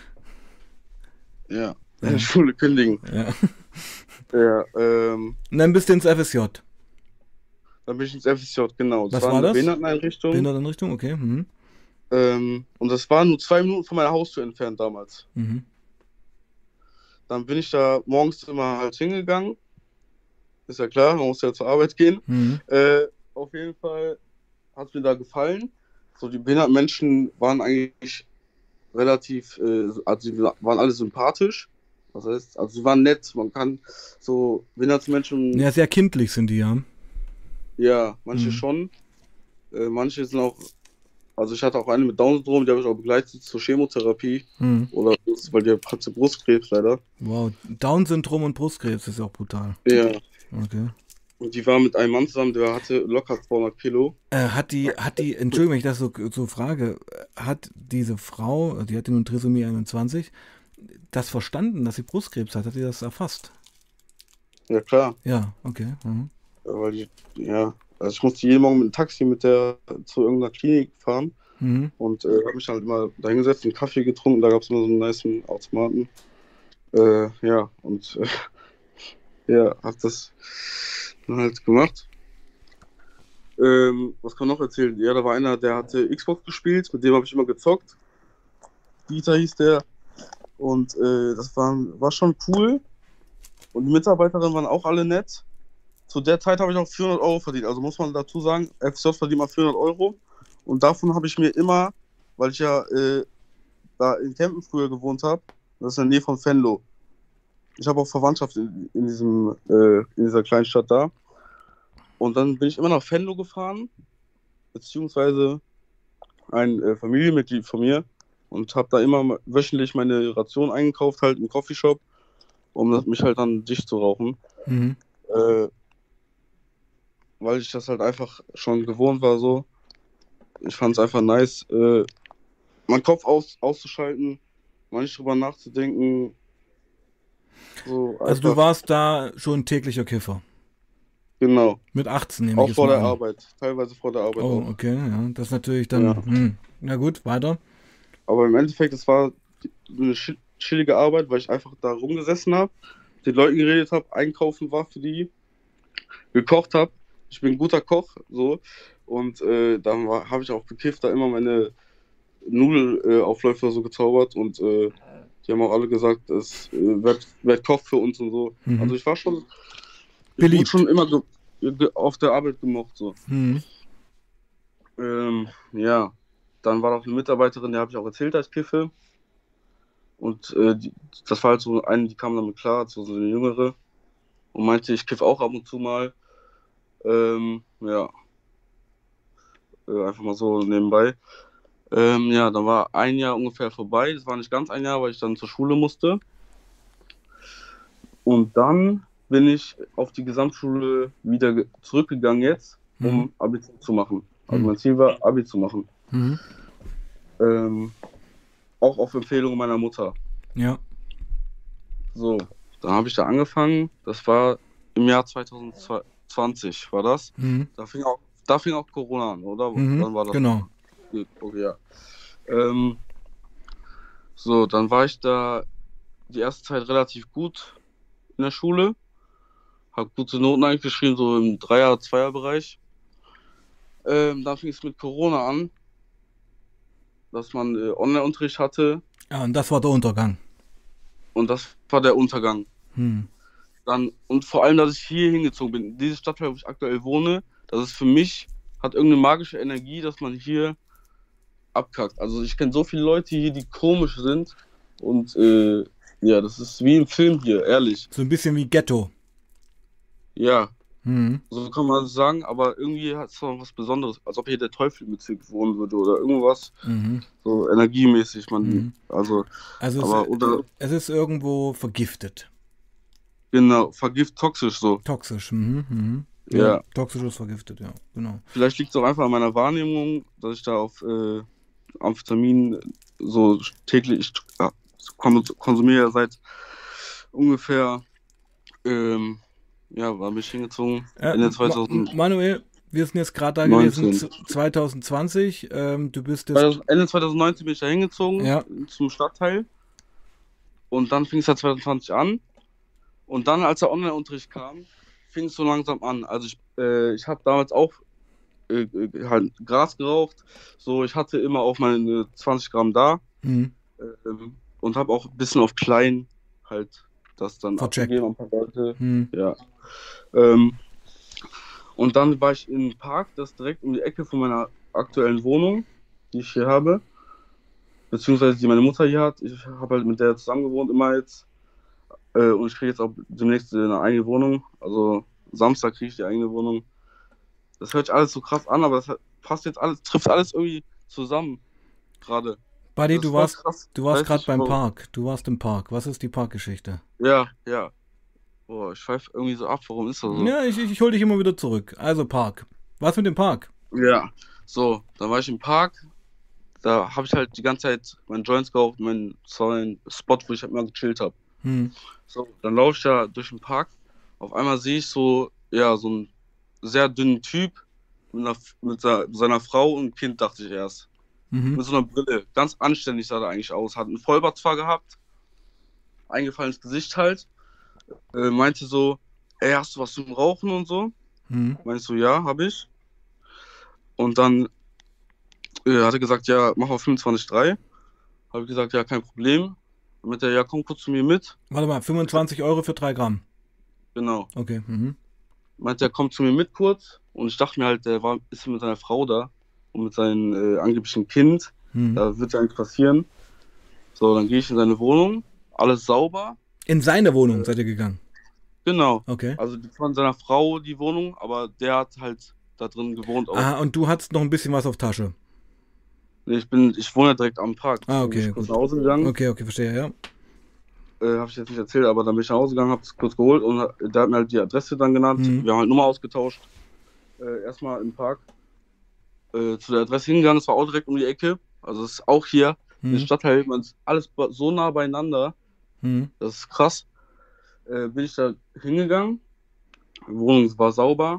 Ja, in der Schule kündigen. Ja. Ja, ähm. Und dann bist du ins F S J. Dann bin ich ins F S J, genau. Das Was war, war eine das? Behinderteneinrichtung. Behinderteneinrichtung, okay. Mhm. Ähm, und das war nur zwei Minuten von meiner Haustür entfernt damals. Mhm. Dann bin ich da morgens immer halt hingegangen. Ist ja klar, man muss ja zur Arbeit gehen. Mhm. Äh, auf jeden Fall hat es mir da gefallen. So, die behinderten Menschen waren eigentlich relativ, äh, also sie waren alle sympathisch. Das heißt, also sie waren nett. Man kann so behinderte Menschen. Ja, sehr kindlich sind die, ja. Ja, manche Mhm. schon. Äh, manche sind auch. Also ich hatte auch eine mit Down-Syndrom, die habe ich auch begleitet zur Chemotherapie. Mhm. Oder weil die hat sie Brustkrebs leider. Wow, Down-Syndrom und Brustkrebs ist auch brutal. Ja. Okay. Und die war mit einem Mann zusammen, der hatte locker zweihundert Kilo. Äh, hat die, hat die, Entschuldigung, wenn ich das so, so frage, hat diese Frau, die hatte nun Trisomie einundzwanzig, das verstanden, dass sie Brustkrebs hat? Hat die das erfasst? Ja, klar. Ja, okay. Mhm. Ja, weil die, ja, also ich musste jeden Morgen mit dem Taxi mit der zu irgendeiner Klinik fahren. Mhm. Und äh, habe mich halt immer da hingesetzt, einen Kaffee getrunken, da gab es immer so einen nicen Automaten. Äh, ja, und äh, ja, hab das dann halt gemacht. Ähm, was kann man noch erzählen? Ja, da war einer, der hatte Xbox gespielt, mit dem habe ich immer gezockt. Dieter hieß der. Und äh, das war, war schon cool. Und die Mitarbeiterinnen waren auch alle nett. Zu der Zeit habe ich auch vierhundert Euro verdient. Also muss man dazu sagen, F S J verdient mal vierhundert Euro. Und davon habe ich mir immer, weil ich ja äh, da in Kempen früher gewohnt habe, das ist in der Nähe von Venlo. Ich habe auch Verwandtschaft in, in, diesem, äh, in dieser kleinen Stadt da. Und dann bin ich immer nach Venlo gefahren, beziehungsweise ein äh, Familienmitglied von mir, und habe da immer wöchentlich meine Ration eingekauft, halt im Coffeeshop, um das, mich halt dann dicht zu rauchen. Mhm. Äh, weil ich das halt einfach schon gewohnt war so. Ich fand es einfach nice, äh, meinen Kopf aus, auszuschalten, mal nicht drüber nachzudenken. So also du warst da schon täglicher Kiffer? Genau. Mit achtzehn nehme ich auch es vor mal der an. Arbeit, teilweise vor der Arbeit Oh, auch. okay, ja, das ist natürlich dann, Ja. Hm. Na gut, weiter. Aber im Endeffekt, es war eine chillige Arbeit, weil ich einfach da rumgesessen habe, mit den Leuten geredet habe, einkaufen war für die, gekocht habe. Ich bin ein guter Koch, so. Und äh, dann habe ich auch bekifft, da immer meine Nudelaufläufe äh, so gezaubert. Und äh, die haben auch alle gesagt, es äh, wird, wird Koch für uns und so. Mhm. Also ich war schon, ich Beliebt. wurde schon immer ge ge auf der Arbeit gemocht, so. Mhm. Ähm, ja, dann war noch eine Mitarbeiterin, der habe ich auch erzählt, als kiffe. Und äh, die, das war halt so eine, die kam damit klar, so eine jüngere. Und meinte, ich kiff auch ab und zu mal. Ähm, ja. Äh, einfach mal so nebenbei. Ähm, ja, dann war ein Jahr ungefähr vorbei. Das war nicht ganz ein Jahr, weil ich dann zur Schule musste. Und dann bin ich auf die Gesamtschule wieder zurückgegangen jetzt, um Mhm. Abitur zu machen. Also Mhm. mein Ziel war, Abi zu machen. Mhm. Ähm, auch auf Empfehlung meiner Mutter. Ja. So, dann habe ich da angefangen. Das war im Jahr zwanzig zwanzig, war das. Mhm. Da fing auch, da fing auch Corona an, oder? Mhm. Wann war das? Genau. Okay, ja. Ähm, so, dann war ich da die erste Zeit relativ gut in der Schule. Hab gute Noten eigentlich geschrieben, so im Dreier-, Zweier-Bereich. Ähm, dann fing es mit Corona an, dass man äh, Online-Unterricht hatte. Ja, und das war der Untergang. Und das war der Untergang. Mhm. Dann, und vor allem, dass ich hier hingezogen bin. Diese Stadtteil, wo ich aktuell wohne, das ist für mich, hat irgendeine magische Energie, dass man hier abkackt. Also ich kenne so viele Leute hier, die komisch sind. Und äh, ja, das ist wie im Film hier, ehrlich. So ein bisschen wie Ghetto. Ja, Mhm. so kann man es sagen, aber irgendwie hat es noch was Besonderes, als ob hier der Teufel mit sich wohnen würde oder irgendwas. Mhm. So energiemäßig, man. Mhm. Also, Also aber es, oder es ist irgendwo vergiftet. genau, vergift toxisch so. Toxisch. Mhm. Mhm. Ja. Toxisch ist vergiftet, ja, genau. Vielleicht liegt es auch einfach an meiner Wahrnehmung, dass ich da auf äh, Amphetamin so täglich ja, konsumiere seit ungefähr, ähm, ja, war mich hingezogen, Äh, Ende Ma zweitausend. Manuel, wir sind jetzt gerade da gewesen, neunzehn. zwanzig zwanzig. Ähm, du bist jetzt. zweitausend Ende zwanzig neunzehn bin ich da hingezogen, Ja. zum Stadtteil. Und dann fing es ja zwanzig zwanzig an. Und dann, als der Online-Unterricht kam, fing es so langsam an. Also ich, äh, ich habe damals auch äh, äh, halt Gras geraucht. So, ich hatte immer auch meine zwanzig Gramm da. Mhm. Ähm, und habe auch ein bisschen auf klein halt das dann Vercheckt. abgegeben an ein paar Leute. Mhm. Ja. Ähm, und dann war ich im Park, das ist direkt um die Ecke von meiner aktuellen Wohnung, die ich hier habe. Beziehungsweise die meine Mutter hier hat. Ich habe halt mit der zusammen gewohnt immer jetzt. Äh, und ich kriege jetzt auch demnächst eine eigene Wohnung. Also Samstag kriege ich die eigene Wohnung. Das hört sich alles so krass an, aber das hat- passt jetzt alles, trifft alles irgendwie zusammen gerade. Buddy, Das du ist voll warst, krass. du warst Weiß gerade nicht, beim warum. Park. Du warst im Park. Was ist die Parkgeschichte? Ja, ja. Boah, ich schweife irgendwie so ab. Warum ist das so? Ja, ich, ich, ich hole dich immer wieder zurück. Also Park. Was mit dem Park? Ja. So, dann war ich im Park. Da habe ich halt die ganze Zeit meinen Joints geraucht, meinen so einen Spot, wo ich halt mal gechillt habe. Hm. So, dann laufe ich da durch den Park. Auf einmal sehe ich so, ja, so einen sehr dünnen Typ mit, einer, mit se- seiner Frau und einem Kind, dachte ich erst. Mhm. Mit so einer Brille. Ganz anständig sah er eigentlich aus. Hat einen Vollbart zwar gehabt, eingefallenes Gesicht halt. Äh, meinte so, ey, hast du was zum Rauchen und so? Mhm. Meinte so, ja, habe ich. Und dann äh, hat er gesagt, ja, mach auf fünfundzwanzig Komma drei. Habe ich gesagt, ja, kein Problem. Dann meinte er, ja, komm kurz zu mir mit. Warte mal, fünfundzwanzig Euro für drei Gramm. Genau. Okay. Mhm. Meinte er, komm zu mir mit kurz. Und ich dachte mir halt, der war, ist mit seiner Frau da und mit seinem äh, angeblichen Kind. Mhm. Da wird ja nichts passieren. So, dann gehe ich in seine Wohnung. Alles sauber. In seine Wohnung seid ihr gegangen. Genau. Okay. Also die von seiner Frau die Wohnung, aber der hat halt da drin gewohnt auch. Ah, und du hattest noch ein bisschen was auf Tasche. Nee, ich bin, ich wohne ja direkt am Park. Ah, Dann bin okay, ich kurz gut. nach Hause gegangen. Okay, okay, verstehe, ja. Äh, habe ich jetzt nicht erzählt, aber dann bin ich nach Hause gegangen, habe es kurz geholt und ha- der hat mir halt die Adresse dann genannt. Mhm. Wir haben halt Nummer ausgetauscht. Äh, erstmal im Park. Äh, zu der Adresse hingegangen, es war auch direkt um die Ecke. Also es ist auch hier, in der Mhm. Stadtteil, man ist alles ba- so nah beieinander. Mhm. Das ist krass. Äh, bin ich da hingegangen. Die Wohnung war sauber.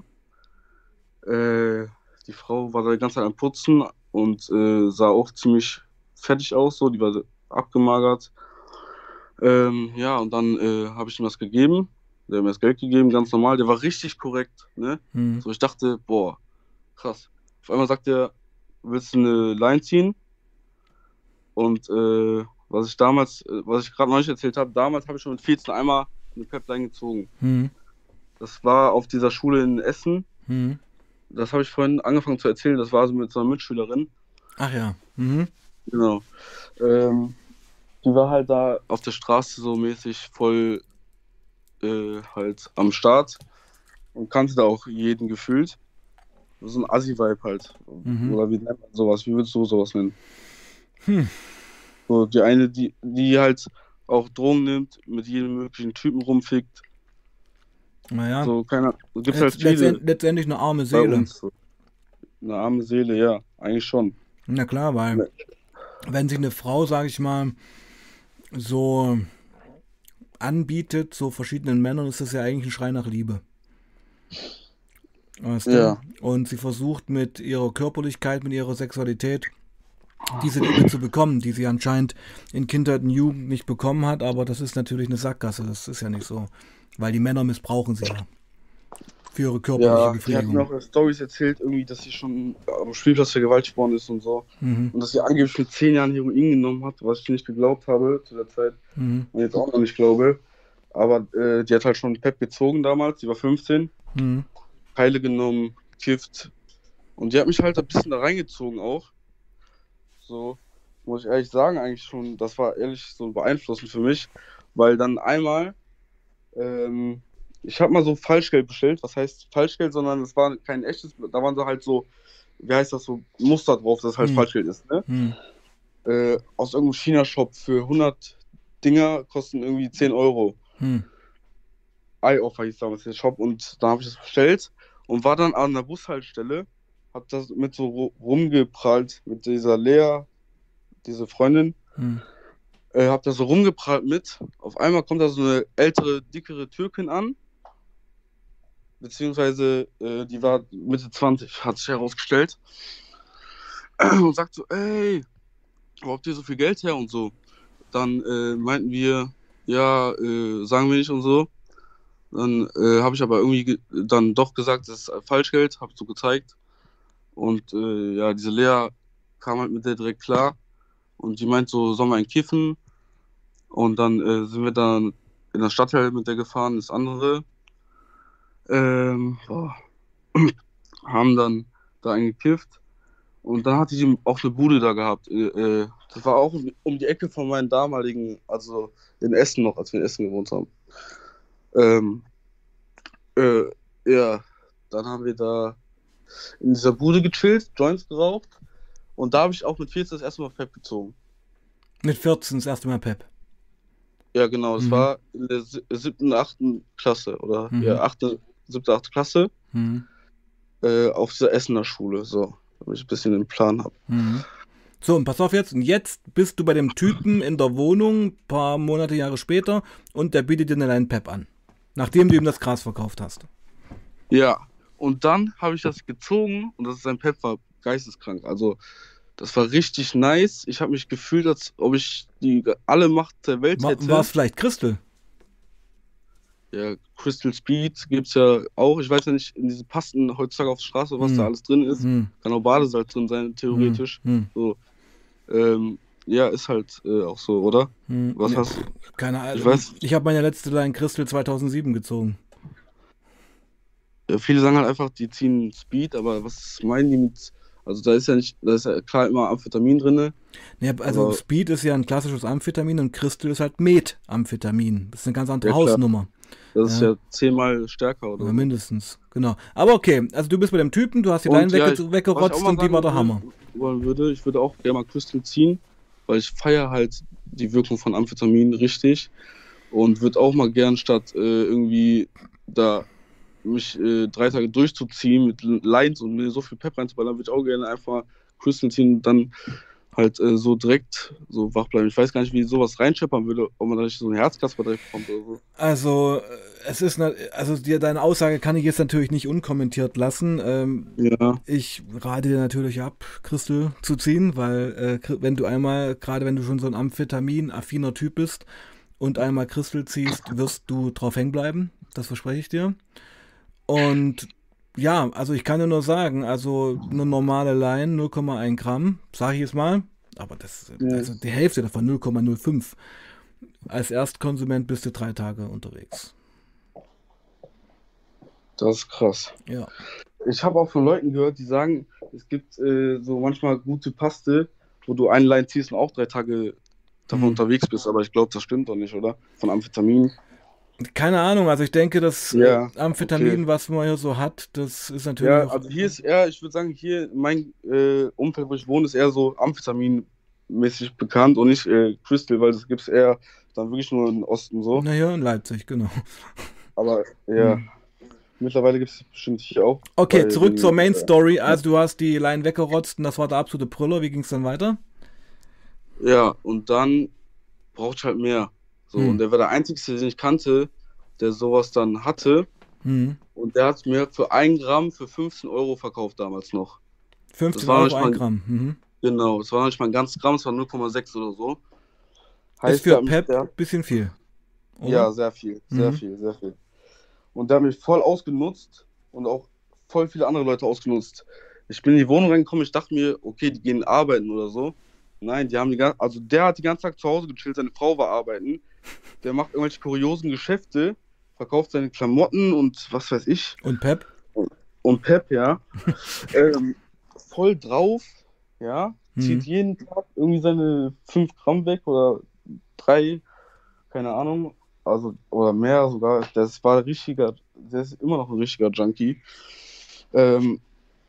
Äh, die Frau war da die ganze Zeit am Putzen und äh, sah auch ziemlich fertig aus, so, die war abgemagert. Ähm, ja, und dann äh, habe ich ihm das gegeben. Der hat mir das Geld gegeben, ganz normal. Der war richtig korrekt, ne? Mhm. So, ich dachte, boah, krass. Auf einmal sagt er, willst du eine Line ziehen? Und äh, was ich damals, äh, was ich gerade noch nicht erzählt habe, damals habe ich schon mit vierzehn einmal eine Pep-Line gezogen. Mhm. Das war auf dieser Schule in Essen. Mhm. Das habe ich vorhin angefangen zu erzählen. Das war so mit so einer Mitschülerin. Ach ja. Mhm. Genau. Ähm, die war halt da auf der Straße so mäßig voll äh, halt am Start und kannte da auch jeden gefühlt. So ein Assi-Vibe halt. Mhm. Oder wie nennt man sowas? Wie würdest du sowas nennen? Hm. So die eine, die, die halt auch Drogen nimmt, mit jedem möglichen Typen rumfickt. Naja. So, keiner. Gibt halt Letzt, viele letztend, letztendlich eine arme bei Seele. uns. So. Eine arme Seele, ja, eigentlich schon. Na klar, weil Ne. wenn sich eine Frau, sage ich mal, so anbietet, so verschiedenen Männern, ist das ja eigentlich ein Schrei nach Liebe. Weißt du? Ja. Und sie versucht mit ihrer Körperlichkeit, mit ihrer Sexualität diese Liebe zu bekommen, die sie anscheinend in Kindheit und Jugend nicht bekommen hat, aber das ist natürlich eine Sackgasse, das ist ja nicht so. Weil die Männer missbrauchen sie ja für ihre körperliche Ja, die hat Befriedigung. mir auch Storys erzählt, irgendwie, dass sie schon am Spielplatz vergewaltigt worden ist und so. Mhm. Und dass sie angeblich mit zehn Jahren Heroin genommen hat, was ich nicht geglaubt habe zu der Zeit Mhm. und jetzt auch noch nicht glaube. Aber äh, die hat halt schon Pep gezogen damals, die war fünfzehn, Mhm. Teile genommen, gekifft. Und die hat mich halt ein bisschen da reingezogen auch. So, muss ich ehrlich sagen, eigentlich schon, das war ehrlich so beeinflussend für mich, weil dann einmal, ähm, ich habe mal so Falschgeld bestellt, was heißt Falschgeld, sondern es war kein echtes, da waren so halt so, wie heißt das, so Muster drauf, dass es halt Hm. Falschgeld ist, ne? Mhm. Äh, aus irgendeinem China-Shop für hundert Dinger kosten irgendwie zehn Euro. Mhm. iOffer hieß damals der Shop und da habe ich das bestellt und war dann an der Bushaltestelle, hab das mit so ru- rumgeprallt mit dieser Lea, diese Freundin, Mhm. äh, hab da so rumgeprallt mit. Auf einmal kommt da so eine ältere, dickere Türkin an beziehungsweise äh, die war Mitte zwanzig, hat sich herausgestellt. Und sagt so, ey, wo habt ihr so viel Geld her und so? Dann äh, meinten wir, ja, äh, sagen wir nicht und so. Dann äh, habe ich aber irgendwie ge- dann doch gesagt, das ist Falschgeld, habe so gezeigt. Und äh, ja, diese Lea kam halt mit der direkt klar. Und die meint so, sollen wir einen kiffen? Und dann äh, sind wir dann in der Stadtteil mit der gefahren, das andere. Ähm, boah, haben dann da einen gekifft. Und dann hatte die auch eine Bude da gehabt. Äh, äh, das war auch um die Ecke von meinen damaligen, also in Essen noch, als wir in Essen gewohnt haben. Ähm, äh, ja, dann haben wir da in dieser Bude gechillt, Joints geraucht. Und da habe ich auch mit vierzehn das erste Mal Pep gezogen. Mit vierzehn das erste Mal Pep. Ja, genau, das Mhm. war in der si- siebten, achten Klasse oder Mhm. ja, achte, siebte, achte Klasse Mhm. äh, auf dieser Essener Schule, so, damit ich ein bisschen den Plan habe. Mhm. So, und pass auf jetzt. Und jetzt bist du bei dem Typen in der Wohnung, ein paar Monate, Jahre später, und der bietet dir eine Line Pep an. Nachdem du ihm das Gras verkauft hast. Ja, und dann habe ich das gezogen und das ist ein Pep war geisteskrank. Also, das war richtig nice. Ich habe mich gefühlt, als ob ich die alle Macht der Welt War, hätte. war es vielleicht Crystal? Ja, Crystal Speed gibt es ja auch. Ich weiß ja nicht, in diesen Pasten heutzutage auf der Straße, was Hm. da alles drin ist. Hm. Kann auch Badesalz drin sein, theoretisch. Hm. So, ähm, ja, ist halt äh, auch so, oder? Hm. Was Nee, hast du? keine Ahnung. Ich weiß, Ich habe meine letzte Line Crystal zweitausendsieben gezogen. ja, viele sagen halt einfach, die ziehen Speed, aber was meinen die mit. Also, da ist ja nicht, da ist ja klar immer Amphetamin drin. Nee, also Aber- Speed ist ja ein klassisches Amphetamin und Crystal ist halt Methamphetamin. Das ist eine ganz andere Ja, klar. Hausnummer. Das ist Ja. ja zehnmal stärker, oder? Oder so. mindestens, genau. Aber okay, also du bist bei dem Typen, du hast die Und Line ja, wegge ich- was ich weggerotzt auch mal und die war der sagen Hammer. wollen würde, ich würde auch gerne mal Crystal ziehen, weil ich feiere halt die Wirkung von Amphetamin richtig und würde auch mal gern statt äh, irgendwie da mich äh, drei Tage durchzuziehen mit Lines und mir so viel Pep reinzuballern, würde ich auch gerne einfach Crystal ziehen und dann halt äh, so direkt so wach bleiben. Ich weiß gar nicht, wie ich sowas reinscheppern würde, ob man da nicht so einen Herzkasper direkt bekommt oder so. Also, äh, es ist, ne- also dir, deine Aussage kann ich jetzt natürlich nicht unkommentiert lassen. Ähm, Ja, ich rate dir natürlich ab, Crystal zu ziehen, weil äh, Kr- wenn du einmal, gerade wenn du schon so ein Amphetamin-affiner Typ bist und einmal Crystal ziehst, wirst du drauf hängen bleiben. Das verspreche ich dir. Und ja, also ich kann dir nur sagen, also eine normale Line, null Komma eins Gramm, sage ich jetzt mal, aber das Ja. also die Hälfte davon, null Komma null fünf. Als Erstkonsument bist du drei Tage unterwegs. das ist krass. Ja. Ich habe auch von Leuten gehört, die sagen, es gibt äh, so manchmal gute Paste, wo du eine Line ziehst und auch drei Tage davon Hm. unterwegs bist, aber ich glaube, das stimmt doch nicht, oder? Von Amphetamin. Keine Ahnung, also ich denke, das Ja, äh, Amphetamin, okay. was man hier so hat, das ist natürlich Ja, auch. also hier ist eher, ich würde sagen, hier mein äh, Umfeld, wo ich wohne, ist eher so Amphetamin-mäßig bekannt und nicht äh, Crystal, weil das gibt es eher dann wirklich nur im Osten so. Naja, in Leipzig, genau. Aber ja, Hm. mittlerweile gibt es bestimmt hier auch. Okay, bei zurück den, zur Main äh, Story. Also du hast die Line weggerotzt und das war der absolute Brüller. Wie ging es dann weiter? Ja, und dann braucht ich halt mehr. So, Hm. und der war der Einzige, den ich kannte, der sowas dann hatte. Hm. Und der hat es mir für ein Gramm für fünfzehn Euro verkauft damals noch. fünfzehn war Euro nicht ein mal- Gramm. Mhm. Genau, es war noch nicht mal ein ganzes Gramm, es war null Komma sechs oder so. Ist der für hat mich- Pep der, ein bisschen viel. Oder? ja, sehr viel, sehr Mhm. viel, sehr viel. Und der hat mich voll ausgenutzt und auch voll viele andere Leute ausgenutzt. Ich bin in die Wohnung reingekommen, ich dachte mir, okay, die gehen arbeiten oder so. Nein, die haben die ganze, also der hat die ganze Tag zu Hause gechillt, seine Frau war arbeiten. Der macht irgendwelche kuriosen Geschäfte, verkauft seine Klamotten und was weiß ich. Und Pep? Und Pep, ja. ähm, voll drauf, ja. Zieht Mhm. jeden Tag irgendwie seine fünf Gramm weg oder drei, keine Ahnung. Also, oder mehr sogar. Das war ein richtiger, der ist immer noch ein richtiger Junkie. Ähm,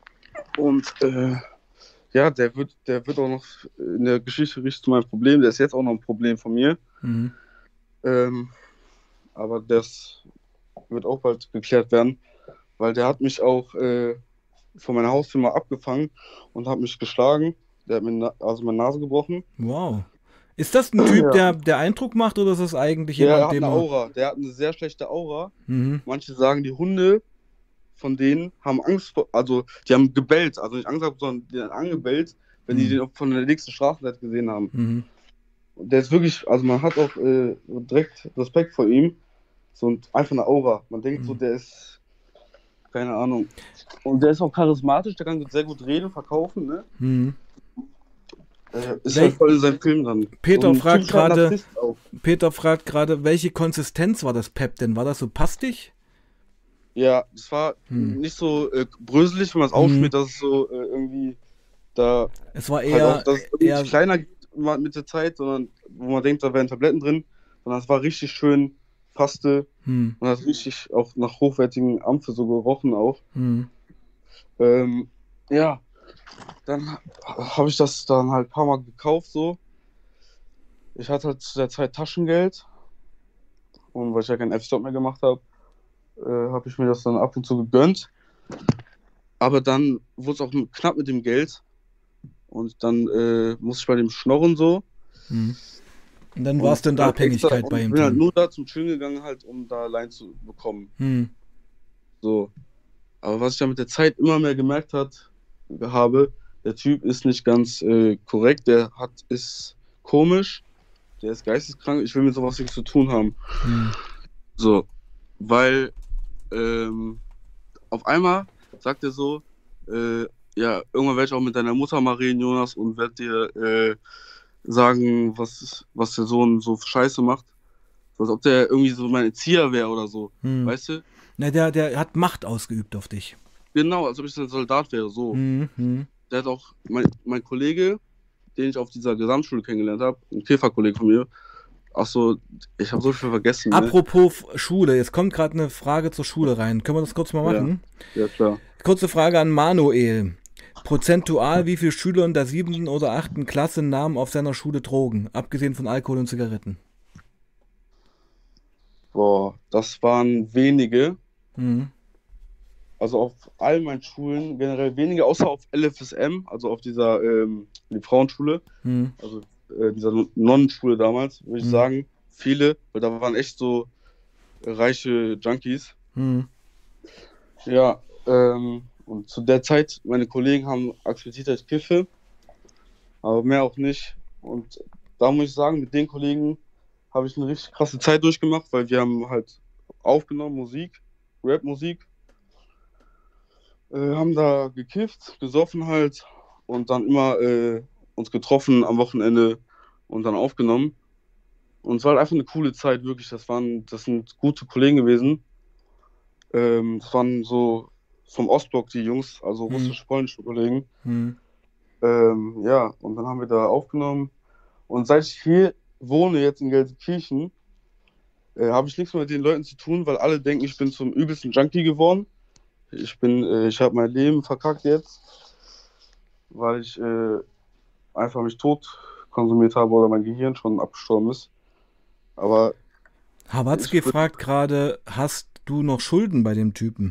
und äh, ja, der wird, der wird auch noch in der Geschichte richtig zu meinem Problem. Der ist jetzt auch noch ein Problem von mir. Mhm. Ähm, aber das wird auch bald geklärt werden, weil der hat mich auch äh, von meiner Haustür mal abgefangen und hat mich geschlagen. Der hat mir na- also meine Nase gebrochen. Wow. Ist das ein Typ, Ja. der, der Eindruck macht oder ist das eigentlich Der jemand, hat dem eine man... Aura. Der hat eine sehr schlechte Aura. Mhm. Manche sagen, die Hunde von denen haben Angst vor, also die haben gebellt, also nicht Angst gehabt, sondern die haben angebellt, wenn Mhm. die den von der nächsten Straßenseite gesehen haben. Mhm. Und der ist wirklich, also man hat auch äh, direkt Respekt vor ihm. So und einfach eine Aura. Man denkt so, Mhm. der ist, keine Ahnung. Und der ist auch charismatisch, der kann sehr gut reden, verkaufen, ne? Mhm. Äh, ist Wel- halt voll in seinem Film dann. Peter so ein fragt typischer gerade- Narzisst auch. Peter fragt gerade, welche Konsistenz war das Pep denn? War das so pastig? Ja, es war Hm. nicht so äh, bröselig, wenn man es Hm. aufschmiert, dass es so äh, irgendwie da Es war halt eher, auch, dass es irgendwie eher nicht kleiner geht mit der Zeit, sondern wo man denkt, da wären Tabletten drin, sondern es war richtig schön Paste hm, und hat richtig auch nach hochwertigen Ampfe so gerochen auch. hm, Ähm, ja, dann habe ich das dann halt ein paar Mal gekauft so. Ich hatte halt zu der Zeit Taschengeld und weil ich ja keinen F-Stop mehr gemacht habe, äh, habe ich mir das dann ab und zu gegönnt. Aber dann wurde es auch knapp mit dem Geld und dann äh, musste ich bei dem schnorren so. hm. Und dann Und war es denn da halt extra- Abhängigkeit und bei ich ihm bin halt drin. nur da zum Chillen gegangen, halt, um da allein zu bekommen. Hm, So. Aber was ich dann mit der Zeit immer mehr gemerkt hat, habe, der Typ ist nicht ganz äh, korrekt, der hat, ist komisch, der ist geisteskrank, ich will mit sowas nichts zu tun haben. hm, So, weil ähm, auf einmal sagt er so, äh, ja, irgendwann werde ich auch mit deiner Mutter mal reden, Jonas, und werde dir äh, sagen, was, was der Sohn so für Scheiße macht. So, als ob der irgendwie so mein Erzieher wäre oder so, hm. weißt du? Na, der, der hat Macht ausgeübt auf dich. Genau, als ob ich ein Soldat wäre, so. Hm, hm. Der hat auch, mein, mein Kollege, den ich auf dieser Gesamtschule kennengelernt habe, ein Käferkollege von mir, ach so, ich habe so viel vergessen. Ne? Apropos Schule, jetzt kommt gerade eine Frage zur Schule rein. Können wir das kurz mal machen? Ja, klar. Kurze Frage an Manuel. Prozentual, wie viele Schüler in der siebten oder achten Klasse nahmen auf seiner Schule Drogen, abgesehen von Alkohol und Zigaretten? Boah, das waren wenige. Hm, Also auf all meinen Schulen generell wenige, außer auf L F S M, also auf dieser ähm, die Frauenschule, hm, also äh, dieser Nonnenschule damals, würde ich Hm. sagen, viele, weil da waren echt so reiche Junkies. hm, Ja, ähm, und zu der Zeit, meine Kollegen haben akzeptiert, dass ich kiffe, aber mehr auch nicht. Und da muss ich sagen, mit den Kollegen habe ich eine richtig krasse Zeit durchgemacht, weil wir haben halt aufgenommen Musik, Rap-Musik, äh, haben da gekifft, gesoffen halt und dann immer äh, uns getroffen am Wochenende und dann aufgenommen. Und es war halt einfach eine coole Zeit, wirklich. Das waren, das sind gute Kollegen gewesen. Ähm, das waren so vom Ostblock die Jungs, also Hm. russisch-polnische Kollegen. hm, Ähm, ja, und dann haben wir da aufgenommen. Und seit ich hier wohne, jetzt in Gelsenkirchen, äh, habe ich nichts mehr mit den Leuten zu tun, weil alle denken, ich bin zum übelsten Junkie geworden. Ich bin, äh, ich habe mein Leben verkackt jetzt, weil ich äh, einfach mich tot konsumiert habe oder mein Gehirn schon abgestorben ist. Aber Hawatzki Ich würd- fragt gerade, hast du noch Schulden bei dem Typen?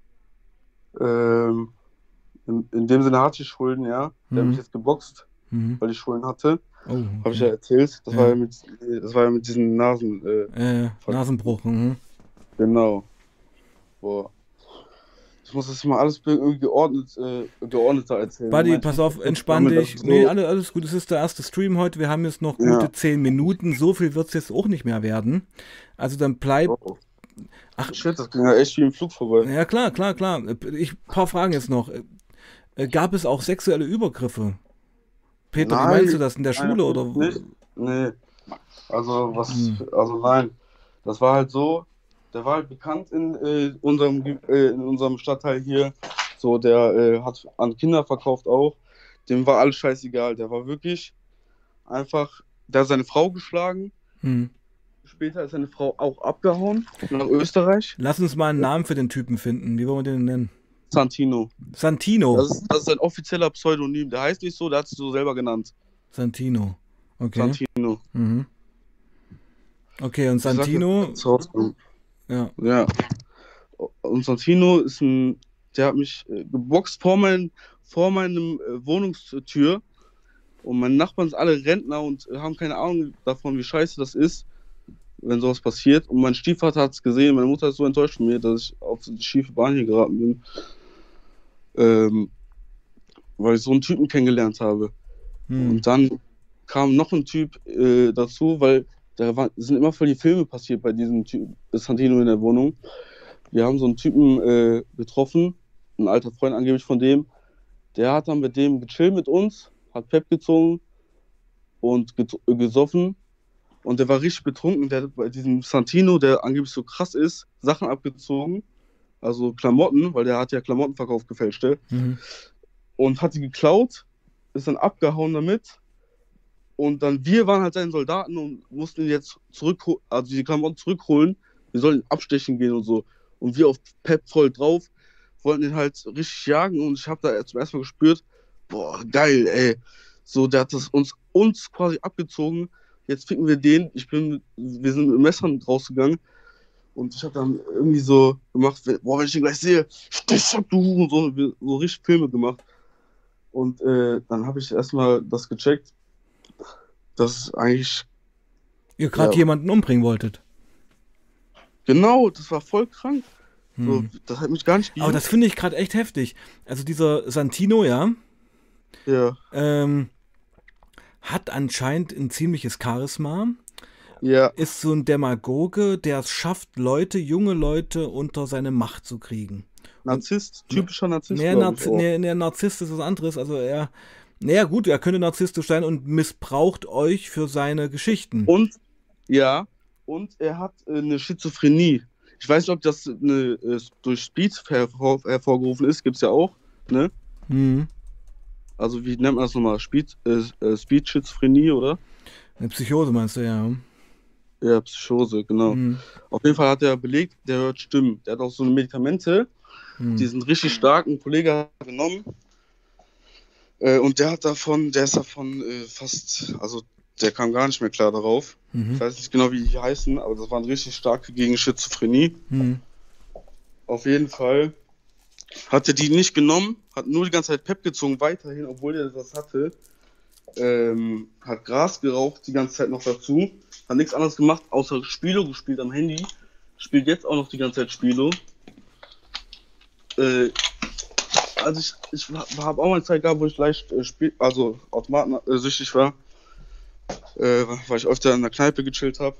ähm, in, in dem Sinne hatte ich Schulden, ja. Der hat Mhm. mich jetzt geboxt, Mhm. weil ich Schulden hatte. Oh, Habe ich ja okay. erzählt. Das, Ja. War ja mit, das war ja mit diesen Nasen. Äh, Äh, Nasenbruch. Mhm. genau. Boah. Ich muss das mal alles irgendwie geordnet, äh, geordneter erzählen. Buddy, Manchmal- pass auf, entspann damit das dich. so- Nee, alles, alles gut. Es ist der erste Stream heute. Wir haben jetzt noch Ja. gute zehn Minuten. So viel wird es jetzt auch nicht mehr werden. Also dann bleib. Oh. Ach. Shit, das ging ja echt wie im Flug vorbei. Ja, klar, klar, klar. Ich paar Fragen jetzt noch. Äh, Gab es auch sexuelle Übergriffe? Peter, wie Nein, meinst du das? In der nein, Schule oder? nicht. Nee. Also was, Hm. also nein. Das war halt so, der war halt bekannt in äh, unserem Ge- äh, in unserem Stadtteil hier. So, der äh, hat an Kinder verkauft auch. Dem war alles scheißegal. Der war wirklich einfach, der hat seine Frau geschlagen. Hm. Später ist seine Frau auch abgehauen nach Österreich. Lass uns mal einen Namen für den Typen finden. Wie wollen wir den nennen? Santino. Santino. Das ist, das ist sein offizieller Pseudonym. Der heißt nicht so, der hat sich so selber genannt. Santino. Okay. Santino. Mhm. Okay, und Ich sag Santino. jetzt raus- Ja. Ja. Und Santino ist ein, der hat mich äh, geboxt vor, mein, vor meinem äh, Wohnungstür. Und meine Nachbarn sind alle Rentner und äh, haben keine Ahnung davon, wie scheiße das ist. wenn sowas passiert. Und mein Stiefvater hat es gesehen, meine Mutter ist so enttäuscht von mir, dass ich auf die schiefe Bahn hier geraten bin. Ähm, weil ich so einen Typen kennengelernt habe. Hm. Und dann kam noch ein Typ äh, dazu, weil da war, sind immer voll die Filme passiert bei diesem Typ, Santino in der Wohnung. Wir haben so einen Typen äh, getroffen, ein alter Freund angeblich von dem. Der hat dann mit dem gechillt mit uns, hat Pep gezogen und get gesoffen. Und der war richtig betrunken. Der hat bei diesem Santino, der angeblich so krass ist, Sachen abgezogen. Also Klamotten, weil der hat ja Klamottenverkauf gefälschte. Mhm. Und hat die geklaut, ist dann abgehauen damit. Und dann wir waren halt seine Soldaten und mussten ihn jetzt zurückholen, also die Klamotten zurückholen. Wir sollten abstechen gehen und so. Und wir auf Pep voll drauf, wollten ihn halt richtig jagen. Und ich habe da zum ersten Mal gespürt, boah, geil, ey. So, der hat das uns, uns quasi abgezogen. Jetzt ficken wir den. Ich bin, wir sind mit Messern rausgegangen. Und ich habe dann irgendwie so gemacht, boah, wenn ich den gleich sehe, stich ab, du und so, so richtig Filme gemacht. Und äh, dann habe ich erstmal das gecheckt, dass eigentlich. Ihr gerade ja, jemanden umbringen wolltet. Genau, das war voll krank. Hm. So, das hat mich gar nicht gejuckt. Aber das finde ich gerade echt heftig. Also dieser Santino, ja, Ja, ähm, hat anscheinend ein ziemliches Charisma. ja, Ist so ein Demagoge, der es schafft, Leute, junge Leute unter seine Macht zu kriegen. Narzisst, typischer Narzisst, Nee, glaub ich Narzi auch. nee, nee, Narzisst ist was anderes. Also er, naja gut, er könnte narzisstisch sein und missbraucht euch für seine Geschichten. Und, ja, und er hat äh, eine Schizophrenie. Ich weiß nicht, ob das eine, äh, durch Speed hervor hervorgerufen ist, gibt es ja auch, ne? Mhm. Also wie nennt man das nochmal? Speed, äh, äh, Speed-Schizophrenie, oder? Eine Psychose meinst du, ja. Ja, Psychose, genau. Mhm. Auf jeden Fall hat er belegt, der hört Stimmen. Der hat auch so Medikamente, Mhm. die sind richtig stark. Ein Kollege hat genommen äh, und der hat davon, der ist davon äh, fast, also der kam gar nicht mehr klar darauf. Mhm. Ich weiß nicht genau, wie die heißen, aber das waren richtig starke gegen Schizophrenie. Mhm. Auf jeden Fall hat er die nicht genommen, hat nur die ganze Zeit Pep gezogen, weiterhin, obwohl er das hatte. Ähm, hat Gras geraucht die ganze Zeit noch dazu. Hat nichts anderes gemacht, außer Spielo gespielt am Handy. Spielt jetzt auch noch die ganze Zeit Spielo. Äh, also ich, ich habe auch mal eine Zeit gehabt, wo ich leicht äh, Spiel, also Automaten äh, süchtig war. Äh, weil ich öfter in der Kneipe gechillt habe.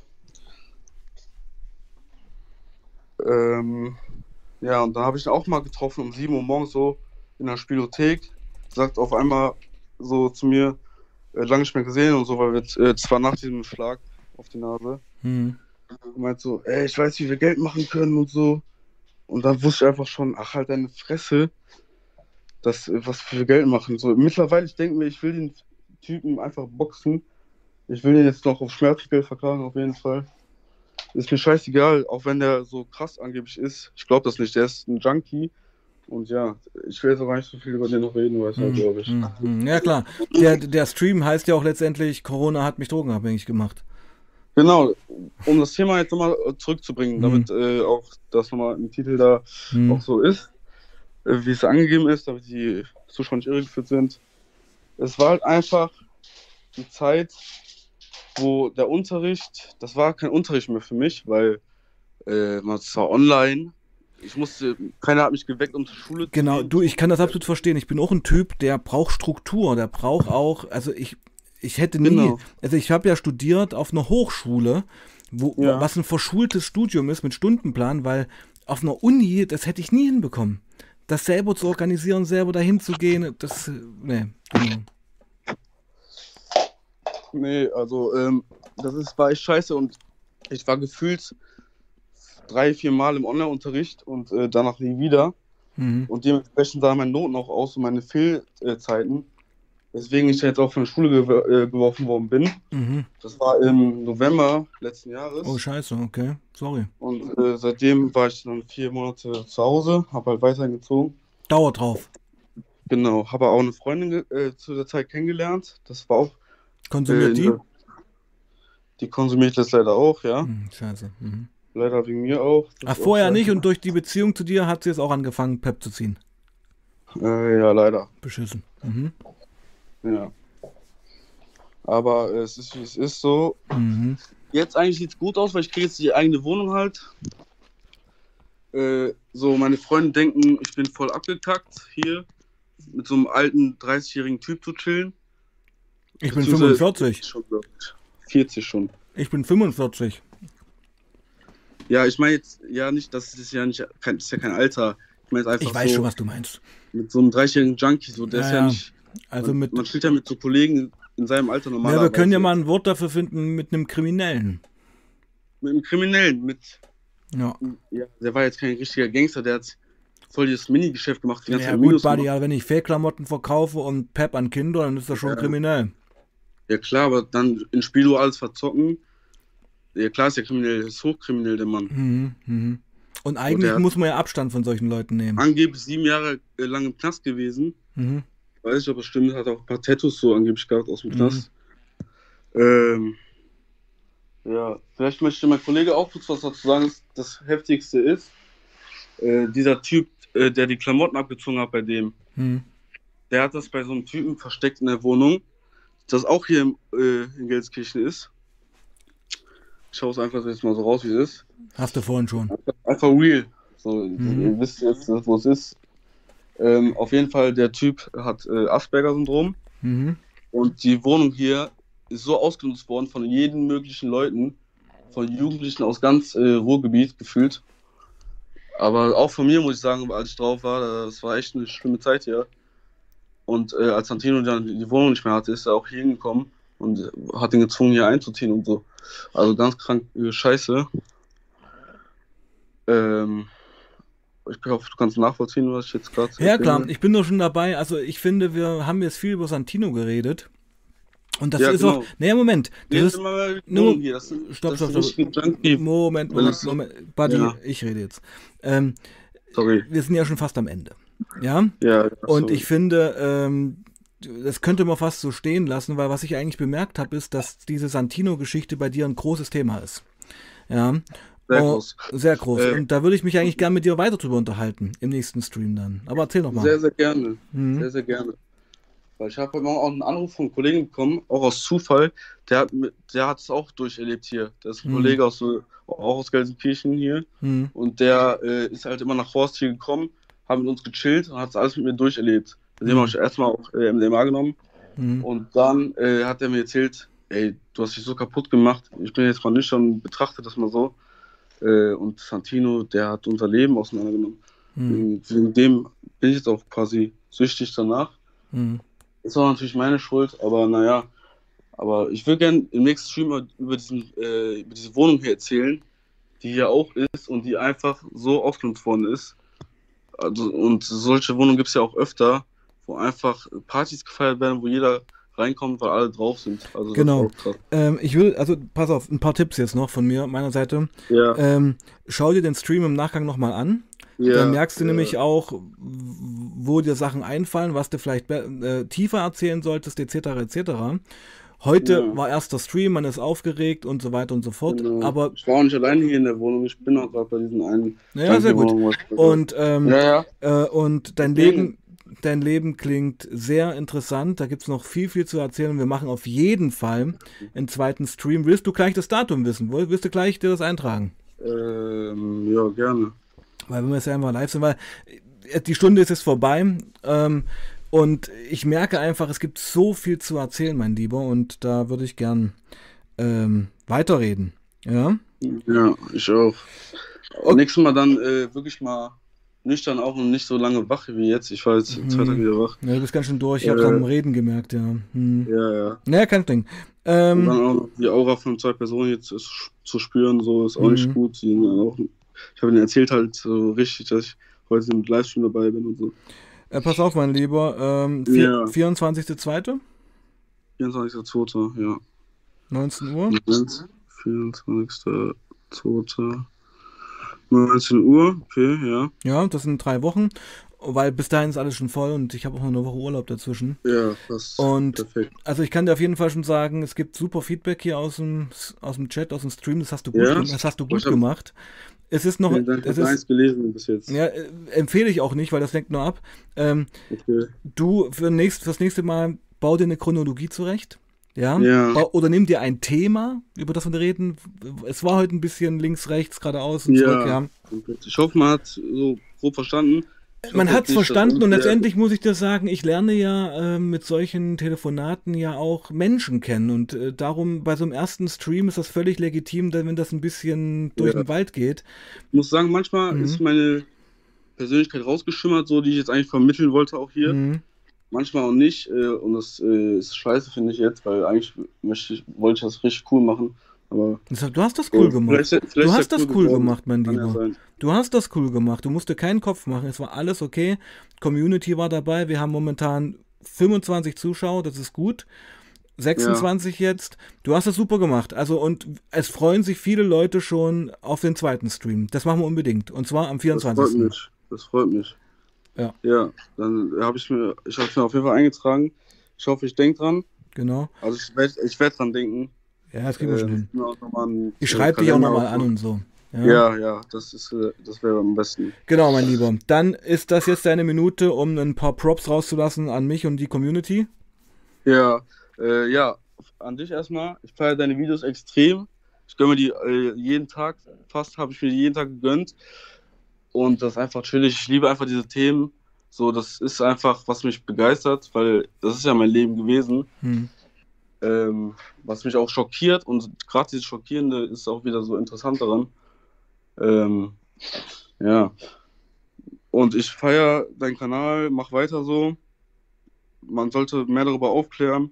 Ähm, ja, und da habe ich ihn auch mal getroffen um sieben Uhr morgens so in der Spielothek. Sagt auf einmal so zu mir, äh, lange nicht mehr gesehen und so, weil wir äh, zwar nach diesem Schlag auf die Nase. Mhm. Und meint so, ey, ich weiß, wie wir Geld machen können und so. Und dann wusste ich einfach schon, ach halt deine Fresse, das, äh, was wir für Geld machen. So, mittlerweile, ich denke mir, ich will den Typen einfach boxen. Ich will ihn jetzt noch auf Schmerzgeld verklagen, auf jeden Fall. Ist mir scheißegal, auch wenn der so krass angeblich ist. Ich glaube das nicht, der ist ein Junkie. Und ja, ich will jetzt auch gar nicht so viel über den noch reden, weiß ich, glaube ich. Mhm. Mhm. Ja klar, der, der Stream heißt ja auch letztendlich, Corona hat mich drogenabhängig gemacht. Genau, um das Thema jetzt nochmal zurückzubringen, Mhm. damit äh, auch das nochmal im Titel da Mhm. auch so ist, äh, wie es angegeben ist, damit die Zuschauer nicht irregeführt sind. Es war halt einfach die Zeit, wo der Unterricht, das war kein Unterricht mehr für mich, weil äh, man war online. Ich musste, keiner hat mich geweckt, um zur Schule zu Genau, gehen. du, ich kann das absolut verstehen. Ich bin auch ein Typ, der braucht Struktur, der braucht auch, also ich, ich hätte nie, Genau. also ich habe ja studiert auf einer Hochschule, wo, Ja. was ein verschultes Studium ist mit Stundenplan, weil auf einer Uni, das hätte ich nie hinbekommen. Das selber zu organisieren, selber dahin zu gehen, das, ne, genau. Nee, also ähm, das ist, war echt scheiße und ich war gefühlt drei, vier Mal im Online-Unterricht und äh, danach nie wieder. Mhm. Und dementsprechend sahen meine Noten auch aus und meine Fehlzeiten, weswegen ich jetzt auch von der Schule gew äh, geworfen worden bin. Mhm. Das war im November letzten Jahres. Oh, scheiße, okay, sorry. Und äh, seitdem war ich dann vier Monate zu Hause, habe halt weiterhin gezogen. Dauer drauf. Genau, habe auch eine Freundin äh, zu der Zeit kennengelernt. Das war auch Konsumiert äh, die? die konsumiert das leider auch, ja. Mhm, scheiße. Mhm. Leider wegen mir auch. Das Ach, ist auch vorher scheiße. nicht und durch die Beziehung zu dir hat sie jetzt auch angefangen, Pep zu ziehen. Äh, ja, leider. Beschissen. Mhm. Ja. Aber äh, es ist wie es ist so. Mhm. jetzt eigentlich sieht es gut aus, weil ich kriege jetzt die eigene Wohnung halt. Äh, so, meine Freunde denken, ich bin voll abgekackt, hier mit so einem alten dreißigjährigen Typ zu chillen. Ich bin fünfundvierzig. Schon, vierzig schon. Ich bin fünfundvierzig. Ja, ich meine jetzt, ja nicht, das ist ja nicht, kein, das ist ja kein Alter. Ich meine einfach Ich weiß so, schon, was du meinst. mit so einem dreißigjährigen Junkie, so, der Ja, ist ja ja. nicht, Also man, mit, man spielt ja mit so Kollegen in seinem Alter ja, normalerweise. wir können ja mal ein Wort dafür finden mit einem Kriminellen. Mit einem Kriminellen, mit, Ja. ja, der war jetzt kein richtiger Gangster, der hat voll dieses Mini-Geschäft gemacht, die ganze Ja Zeit gut, Minus Buddy, gemacht. ja, wenn ich Fake-Klamotten verkaufe und Pep an Kinder, dann ist das schon Ja. kriminell. Ja klar, aber dann in Spielo alles verzocken. Ja klar ist ja kriminell, ist hochkriminell, der Mann. Mhm, mhm. Und eigentlich der- muss man ja Abstand von solchen Leuten nehmen. Angeblich sieben Jahre äh, lang im Knast gewesen. Mhm. Weiß ich, ob es stimmt, hat auch ein paar Tattoos so angeblich gehabt aus dem Mhm. Knast. Ähm, ja, vielleicht möchte mein Kollege auch kurz was dazu sagen. Das Heftigste ist, äh, dieser Typ, äh, der die Klamotten abgezogen hat bei dem, Mhm. der hat das bei so einem Typen versteckt in der Wohnung, das auch hier im, äh, in Gelsenkirchen ist. Ich schaue es einfach jetzt mal so raus, wie es ist. Hast du vorhin schon. Einfach real. So, Mhm. Ihr wisst jetzt, wo es ist. Ähm, auf jeden Fall, der Typ hat äh, Asperger-Syndrom. Mhm. Und die Wohnung hier ist so ausgenutzt worden von jeden möglichen Leuten, von Jugendlichen aus ganz äh, Ruhrgebiet gefühlt. Aber auch von mir muss ich sagen, als ich drauf war, das war echt eine schlimme Zeit hier. Und äh, als Santino dann die Wohnung nicht mehr hatte, ist er auch hier hingekommen und hat ihn gezwungen, hier einzuziehen und so. Also ganz krank äh, Scheiße. Ähm, ich hoffe, du kannst nachvollziehen, was ich jetzt gerade Ja klar, ich bin nur schon dabei. Also ich finde, wir haben jetzt viel über Santino geredet. Und das Ja, ist genau. auch. Naja, Moment. Das Das ist, ist immer mal nur- Wohnung hier. Das sind, stopp, das stopp, sind stopp. richtige Junkie. Moment, Wenn Moment, das so- Moment. Buddy, Ja. ich rede jetzt. Ähm, Sorry. wir sind ja schon fast am Ende. Ja? Ja, Und sorry. ich finde, ähm, das könnte man fast so stehen lassen, weil was ich eigentlich bemerkt habe, ist, dass diese Santino-Geschichte bei dir ein großes Thema ist. Ja. Sehr Oh, groß. Sehr groß. Äh, Und da würde ich mich eigentlich gerne mit dir weiter drüber unterhalten, im nächsten Stream dann. Aber erzähl doch mal. Sehr, sehr gerne. Mhm. Sehr, sehr gerne. Weil ich habe heute Morgen auch einen Anruf von einem Kollegen bekommen, auch aus Zufall. Der hat mit- der hat es auch durcherlebt hier. Der ist ein Mhm. Kollege aus, so- auch aus Gelsenkirchen hier. Mhm. Und der äh, ist halt immer nach Horst hier gekommen, hat mit uns gechillt und hat es alles mit mir durcherlebt. Mit dem Mhm. habe ich erstmal auch äh, M D M A genommen. Mhm. Und dann äh, hat er mir erzählt, ey, du hast dich so kaputt gemacht. Ich bin jetzt mal nüchtern und betrachte das mal so. Äh, und Santino, der hat unser Leben auseinandergenommen. Mhm. Wegen, wegen dem bin ich jetzt auch quasi süchtig danach. Mhm. Ist auch natürlich meine Schuld, aber naja. Aber ich will gerne im nächsten Stream mal über, diesen, äh, über diese Wohnung hier erzählen, die hier auch ist und die einfach so ausgenutzt worden ist. Also, und solche Wohnungen gibt es ja auch öfter, wo einfach Partys gefeiert werden, wo jeder reinkommt, weil alle drauf sind. Also das Genau. ist auch krass. Ähm, ich will, also pass auf, ein paar Tipps jetzt noch von mir, meiner Seite. Ja, Ähm, schau dir den Stream im Nachgang nochmal an. ja, Dann merkst du ja. nämlich auch, w- wo dir Sachen einfallen, was du vielleicht be- äh, tiefer erzählen solltest, et cetera et cetera. Heute Ja. war erster Stream, man ist aufgeregt und so weiter und so fort. Genau. Aber, Ich war auch nicht alleine hier in der Wohnung, ich bin auch gerade bei diesen einen. ja, sehr gut. Wohnung, was- Und, ähm, ja, ja. äh, und dein Deswegen. Leben, dein Leben klingt sehr interessant. Da gibt es noch viel, viel zu erzählen. Und wir machen auf jeden Fall einen zweiten Stream. Willst du gleich das Datum wissen? Woll- Willst du gleich dir das eintragen? Ähm, ja, gerne. Weil wenn wir jetzt ja einfach live sind, weil äh, die Stunde ist jetzt vorbei. Ähm, und ich merke einfach, es gibt so viel zu erzählen, mein Lieber. Und da würde ich gern ähm, weiterreden. Ja? Ja, ich auch. Okay. Nächstes Mal dann äh, wirklich mal nüchtern auch und nicht so lange wach wie jetzt. Ich war jetzt Mhm. zwei Tage wieder wach. Ja, du bist ganz schön durch. Ich habe Äh. am Reden gemerkt, ja. Hm. Ja, ja. Naja, kein Ding. Und Ähm, dann auch noch die Aura von zwei Personen jetzt ist, zu spüren, so ist auch Mhm. nicht gut. Die sind auch, ich habe ihnen erzählt halt so richtig, dass ich heute im Livestream dabei bin und so. äh, pass auf, mein Lieber. Ähm, vier- Ja. vierundzwanzigster zweiter vierundzwanzigster zweiter ja. neunzehn Uhr. Moment. vierundzwanzigster zweiter neunzehn Uhr, okay, ja. Ja, das sind drei Wochen. Weil bis dahin ist alles schon voll und ich habe auch noch eine Woche Urlaub dazwischen. Ja, passt. Und Perfekt. also ich kann dir auf jeden Fall schon sagen, es gibt super Feedback hier aus dem, aus dem Chat, aus dem Stream. Das hast du gut, Ja? gem- das hast du gut Ich hab- gemacht. Es ist noch, Vielen Dank, ich es habe ist, eins gelesen bis jetzt. ja, äh, empfehle ich auch nicht, weil das lenkt nur ab. Ähm, Okay. du für nächst, fürs nächste Mal bau dir eine Chronologie zurecht. Ja? Ja. Oder nimm dir ein Thema, über das wir reden. Es war heute ein bisschen links, rechts, geradeaus und zurück, ja. Ich hoffe, man hat so grob verstanden. Ich Man hoffe hat es jetzt nicht, dass verstanden und irgendwer- letztendlich muss ich dir sagen, ich lerne ja äh, mit solchen Telefonaten ja auch Menschen kennen und äh, darum bei so einem ersten Stream ist das völlig legitim, denn wenn das ein bisschen durch Ja. den Wald geht. Ich muss sagen, manchmal Mhm. ist meine Persönlichkeit rausgeschimmert, so die ich jetzt eigentlich vermitteln wollte auch hier. Mhm. Manchmal auch nicht. Äh, und das äh, ist scheiße, finde ich jetzt, weil eigentlich möchte ich, wollte ich das richtig cool machen. Aber Du hast das cool so, gemacht. vielleicht- vielleicht Du ist hast ja das cool geworden. gemacht, mein Kann ja Lieber. sein. Du hast das cool gemacht. Du musst dir keinen Kopf machen. Es war alles okay. Community war dabei. Wir haben momentan fünfundzwanzig Zuschauer. Das ist gut. sechsundzwanzig jetzt. Du hast das super gemacht. Also und es freuen sich viele Leute schon auf den zweiten Stream. Das machen wir unbedingt. Und zwar am Das freut vierundzwanzigsten mich. Das freut mich. Ja. Ja, dann habe ich mir, ich habe es mir auf jeden Fall eingetragen. Ich hoffe, ich denke dran. Genau. Also ich werde ich werd dran denken. Ja, das kriegen wir schon hin. mir auch noch mal einen, Ich äh, schreibe dich auch Kalender nochmal an aufmachen. und so. Ja. Ja, ja, das ist, äh, das wäre am besten. Genau, mein Lieber. Dann ist das jetzt deine Minute, um ein paar Props rauszulassen an mich und die Community. Ja, äh, ja, an dich erstmal. Ich feiere deine Videos extrem. Ich gönne mir die äh, jeden Tag, fast habe ich mir die jeden Tag gegönnt. Und das ist einfach chillig. Ich liebe einfach diese Themen. So, das ist einfach, was mich begeistert, weil das ist ja mein Leben gewesen. Hm. Ähm, was mich auch schockiert. Und gerade dieses Schockierende ist auch wieder so interessant daran. Ähm, ja. Und ich feiere deinen Kanal, mach weiter so. Man sollte mehr darüber aufklären.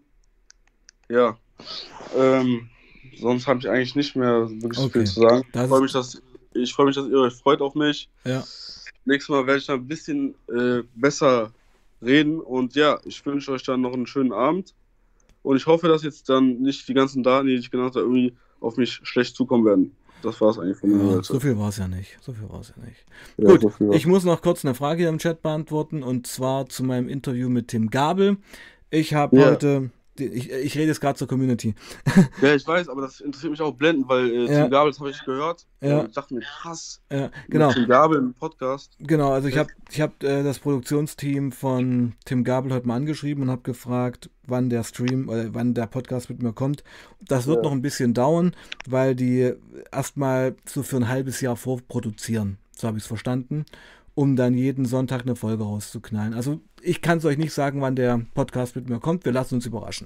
Ja. Ähm, sonst habe ich eigentlich nicht mehr wirklich so Okay. viel zu sagen. Das Ich freue ist- mich, dass, ich freue mich, dass ihr euch freut auf mich. Ja. Nächstes Mal werde ich dann ein bisschen äh, besser reden. Und ja, ich wünsche euch dann noch einen schönen Abend. Und ich hoffe, dass jetzt dann nicht die ganzen Daten, die ich genannt habe, irgendwie auf mich schlecht zukommen werden. Das war es eigentlich von meiner Ja, Seite. so viel war es ja nicht. So viel war es ja nicht. Ja, Gut, so viel war's. ich muss noch kurz eine Frage hier im Chat beantworten und zwar zu meinem Interview mit Tim Gabel. Ich habe Ja. heute, ich, ich rede jetzt gerade zur Community. Ja, ich weiß, aber das interessiert mich auch blendend, weil äh, Ja. Tim Gabel, das habe ich gehört. Ja. Und ich dachte mir, krass. Ja, genau. Mit Tim Gabel im Podcast. Genau, also ich habe ich hab, äh, das Produktionsteam von Tim Gabel heute mal angeschrieben und habe gefragt, wann der Stream oder wann der Podcast mit mir kommt. Das wird Ja. noch ein bisschen dauern, weil die erstmal so für ein halbes Jahr vorproduzieren. So habe ich es verstanden, um dann jeden Sonntag eine Folge rauszuknallen. Also ich kann es euch nicht sagen, wann der Podcast mit mir kommt. Wir lassen uns überraschen.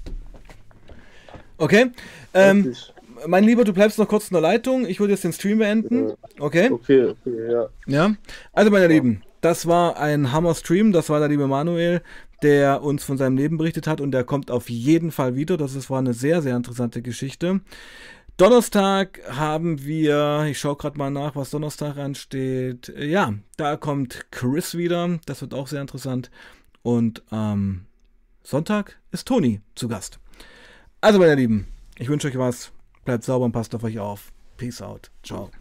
Okay? Ähm, Richtig. mein Lieber, du bleibst noch kurz in der Leitung. Ich würde jetzt den Stream beenden. Ja. Okay? Okay, okay, ja. Ja, also meine Lieben, das war ein Hammer-Stream, das war der liebe Manuel, der uns von seinem Leben berichtet hat und der kommt auf jeden Fall wieder, das ist, war eine sehr, sehr interessante Geschichte. Donnerstag haben wir, ich schaue gerade mal nach, was Donnerstag ansteht, ja, da kommt Chris wieder, das wird auch sehr interessant und am Sonntag ist Toni zu Gast. Also meine Lieben, ich wünsche euch was, bleibt sauber und passt auf euch auf. Peace out, ciao.